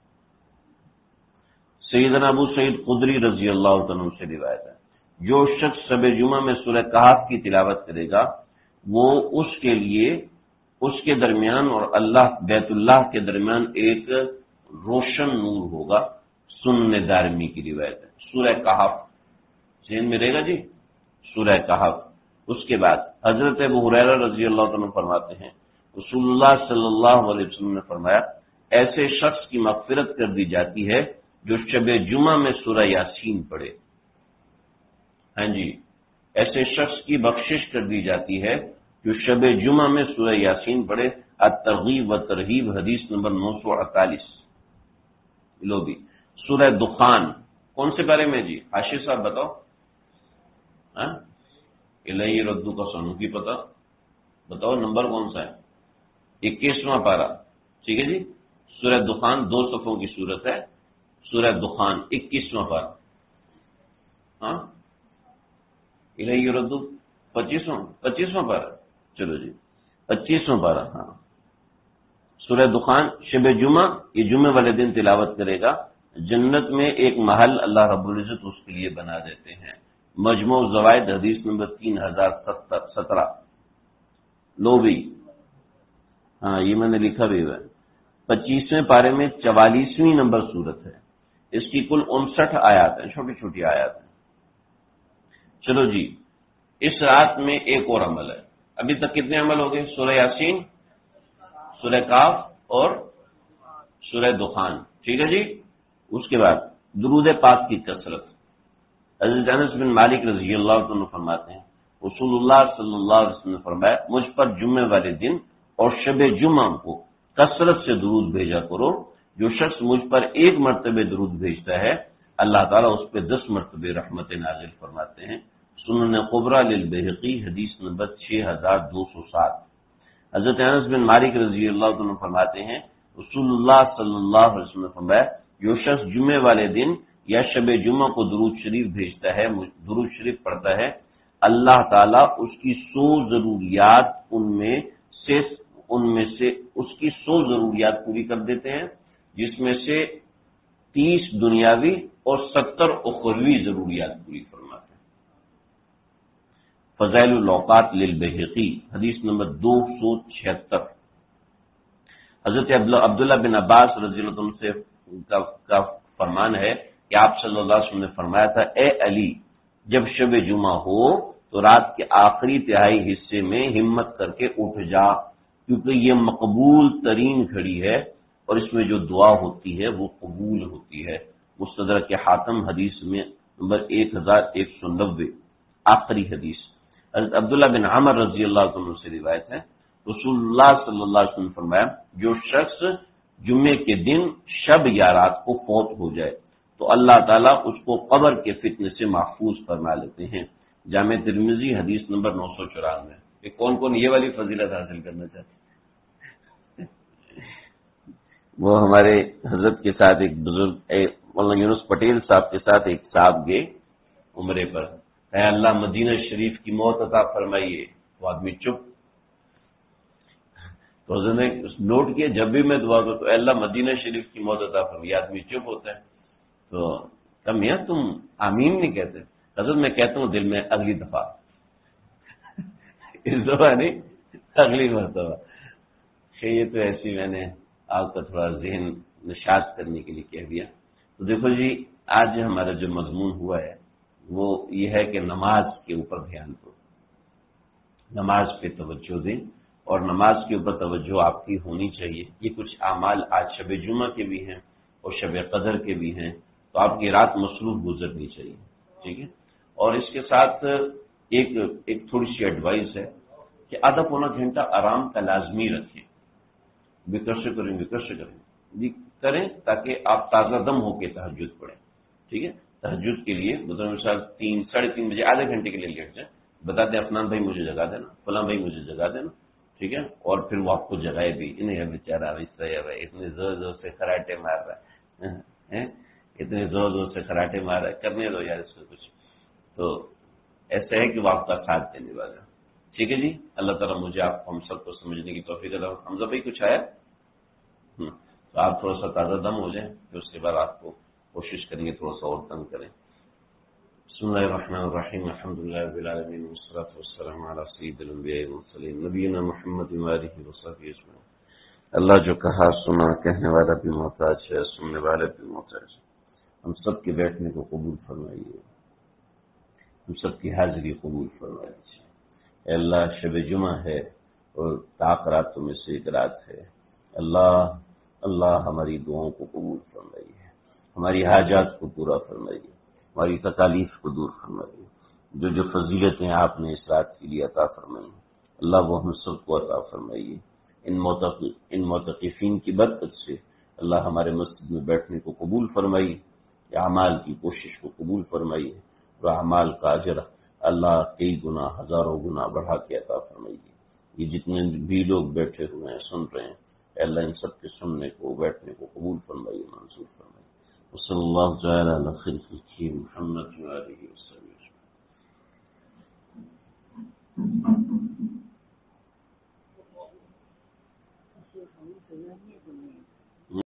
سیدنا ابو سعید خدری رضی اللہ عنہ سے روایت ہے، جو شخص شب جمعہ میں سورہ کہف کی تلاوت کرے گا وہ اس کے لیے، اس کے درمیان اور اللہ بیت اللہ کے درمیان ایک روشن نور ہوگا۔ سنن دارمی کی روایت ہے، سورہ کہف ذہن میں رہے گا جی، سورہ کہف۔ اس کے بعد حضرت ابو ہریرہ رضی اللہ عنہ فرماتے ہیں رسول اللہ صلی اللہ علیہ وسلم نے فرمایا، ایسے شخص کی مغفرت کر دی جاتی ہے جو شب جمعہ میں سورہ یاسین پڑھے۔ ہاں جی، ایسے شخص کی بخشش کر دی جاتی ہے جو شب جمعہ میں سورہ یاسین پڑھے۔ الترغیب و ترہیب حدیث نمبر نو سو اڑتالیس۔ لو بھی سورہ دخان کون سے بارے میں جی؟ عاشق صاحب بتاؤ، ہاں الہی ردو کا سنو کی پتہ بتاؤ، نمبر کون سا ہے؟ اکیسواں پارہ، ٹھیک ہے جی، سورہ دخان دو صفوں کی صورت ہے، سورہ دخان اکیسواں پارہ، ہاں الہی ردو پچیسواں پچیسواں پارہ، چلو جی پچیسواں پارہ، ہاں سورہ دخان شب جمعہ، یہ جمعے والے دن تلاوت کرے گا، جنت میں ایک محل اللہ رب العزت اس کے لیے بنا دیتے ہیں۔ مجموع زوائد حدیث نمبر تین ہزار سترہ۔ لو بھی ہاں یہ میں نے لکھا بھی ہوا ہے، پچیسویں پارے میں چوالیسویں نمبر صورت ہے، اس کی کل انسٹھ آیات ہیں، چھوٹی چھوٹی آیات ہیں۔ چلو جی، اس رات میں ایک اور عمل ہے، ابھی تک کتنے عمل ہو گئے؟ سورہ یاسین، سورہ کاف اور سورہ دخان، ٹھیک ہے جی۔ اس کے بعد درود پاک کی کثرت۔ حضرت انس بن مالک رضی اللہ عنہ فرماتے ہیں رسول اللہ صلی اللہ علیہ وسلم نے فرمایا، مجھ پر جمعے والے دن اور شب جمعہ کو کثرت سے درود بھیجا کرو. جو شخص مجھ پر ایک مرتبہ درود بھیجتا ہے اللہ تعالیٰ اس پہ دس مرتبہ رحمت نازل فرماتے ہیں. سنن کبریٰ للبیہقی حدیث نمبر چھ ہزار دو سو سات. حضرت انس بن مالک رضی اللہ عنہ فرماتے ہیں رسول اللہ صلی اللہ علیہ وسلم نے فرمایا جو شخص جمعے والے دن یا شب جمعہ کو درود شریف بھیجتا ہے درود شریف پڑھتا ہے اللہ تعالیٰ اس کی سو ضروریات ان میں سے ان میں سے اس کی سو ضروریات پوری کر دیتے ہیں جس میں سے تیس دنیاوی اور ستر اخروی ضروریات پوری فرماتے ہیں. فضائل الاوقات للبیہقی حدیث نمبر دو سو چھہتر. حضرت عبداللہ بن عباس رضی اللہ عنہ سے کا فرمان ہے کہ آپ صلی اللہ علیہ وسلم نے فرمایا تھا اے علی جب شب جمعہ ہو تو رات کے آخری تہائی حصے میں ہمت کر کے اٹھ جا کیونکہ یہ مقبول ترین گھڑی ہے اور اس میں جو دعا ہوتی ہے وہ قبول ہوتی ہے. مستدرک حاتم حدیث میں نمبر ایک ہزار ایک سو نبے. آخری حدیث حضرت عبداللہ بن عمر رضی اللہ عنہ سے روایت ہے رسول اللہ صلی اللہ علیہ وسلم نے فرمایا جو شخص جمعے کے دن شب یا رات کو فوت ہو جائے تو اللہ تعالیٰ اس کو قبر کے فتنے سے محفوظ فرما لیتے ہیں. جامع ترمذی حدیث نمبر نو سو چورانوے. کہ کون کون یہ والی فضیلت حاصل کرنا چاہتے ہیں؟ وہ ہمارے حضرت کے ساتھ ایک بزرگ مولانا یونس پٹیل صاحب کے ساتھ ایک صاحب گئے عمرے پر. اے اللہ مدینہ شریف کی موت عطا فرمائیے. وہ آدمی چپ. تو حضرت نے نوٹ کیا جب بھی میں دعا کرتا تو اے اللہ مدینہ شریف کی موت عطا فرمائیے. آدمی چپ ہوتا ہے. تو کم یا تم آمین نہیں کہتے؟ حضرت میں کہتا ہوں دل میں اگلی دفعہ اس دفعہ نہیں اگلی مرتبہ. یہ تو ایسی میں نے آپ کا تھوڑا ذہن نشاط کرنے کے لیے کہہ دیا. تو دیکھو جی آج ہمارا جو مضمون ہوا ہے وہ یہ ہے کہ نماز کے اوپر دھیان دو, نماز پہ توجہ دیں اور نماز کے اوپر توجہ آپ کی ہونی چاہیے. یہ کچھ اعمال آج شب جمعہ کے بھی ہیں اور شب قدر کے بھی ہیں تو آپ کی رات مصروف گزرنی چاہیے. ٹھیک ہے. اور اس کے ساتھ ایک ایک تھوڑی سی ایڈوائس ہے کہ آدھا پونا گھنٹہ آرام کا لازمی رکھیں. بکر سے کریں بکر سے کریں کریں تاکہ آپ تازہ دم ہو کے تہجد پڑھیں. ٹھیک ہے. تہجد کے لیے مطلب مثال تین ساڑھے تین بجے آدھے گھنٹے کے لیے لیٹ جائیں. بتا دیں افنان بھائی مجھے جگا دینا, فلاں بھائی مجھے جگا دینا. ٹھیک ہے. اور پھر وہ آپ کو جگائے بھی انہیں بیچارہ اتنے زور زور سے خراٹے مار رہا ہے اتنے زور زور سے خراٹے مار رہا ہے کرنے دو یار اس کو کچھ. تو ایسا ہے کہ وہ آپ کا ساتھ دینے والا. ٹھیک ہے جی. اللہ تعالیٰ مجھے آپ ہم سب کو سمجھنے کی توفیق عطا فرمائے. حمزہ بھائی کچھ آیا تو آپ تھوڑا سا تازہ دم ہو جائیں پھر اس کے بعد آپ کو کوشش کریں گے تھوڑا سا اور دم کریں. بسم اللہ الرحمن الرحیم الحمد للہ رب العالمین والصلاۃ والسلام علی سید الانبیاء والمرسلین نبینا محمد وآلہ وصحبہ اجمعین. اللہ جو کہا سنا کہنے والا بھی محتاج ہے سننے والے بھی محتاج ہے. ہم سب کے بیٹھنے کو قبول فرمائیے, ہم سب کی حاضری قبول فرمائیے. اے اللہ شب جمعہ ہے اور طاق راتوں میں سے ایک رات ہے. اللہ اللہ ہماری دعاؤں کو قبول فرمائیے, ہماری حاجات کو پورا فرمائیے, ہماری تکالیف کو دور فرمائیے. جو جو فضیلتیں آپ نے اس رات کے لیے عطا فرمائی اللہ وہ ہم سب کو عطا فرمائیے. ان ان معتکفین کی برکت سے اللہ ہمارے مسجد میں بیٹھنے کو قبول فرمائیے, اعمال کی کوشش کو قبول فرمائیے اور اعمال کا اجر اللہ کئی گنا ہزاروں گنا بڑھا کے عطا فرمائیے. یہ جتنے بھی لوگ بیٹھے ہوئے ہیں سن رہے ہیں اللہ ان سب کے سننے کو بیٹھنے کو قبول فرمائیے, منظور فرمائیے. صلی اللہ تعالی علی خیر خلقہ محمد و آلہ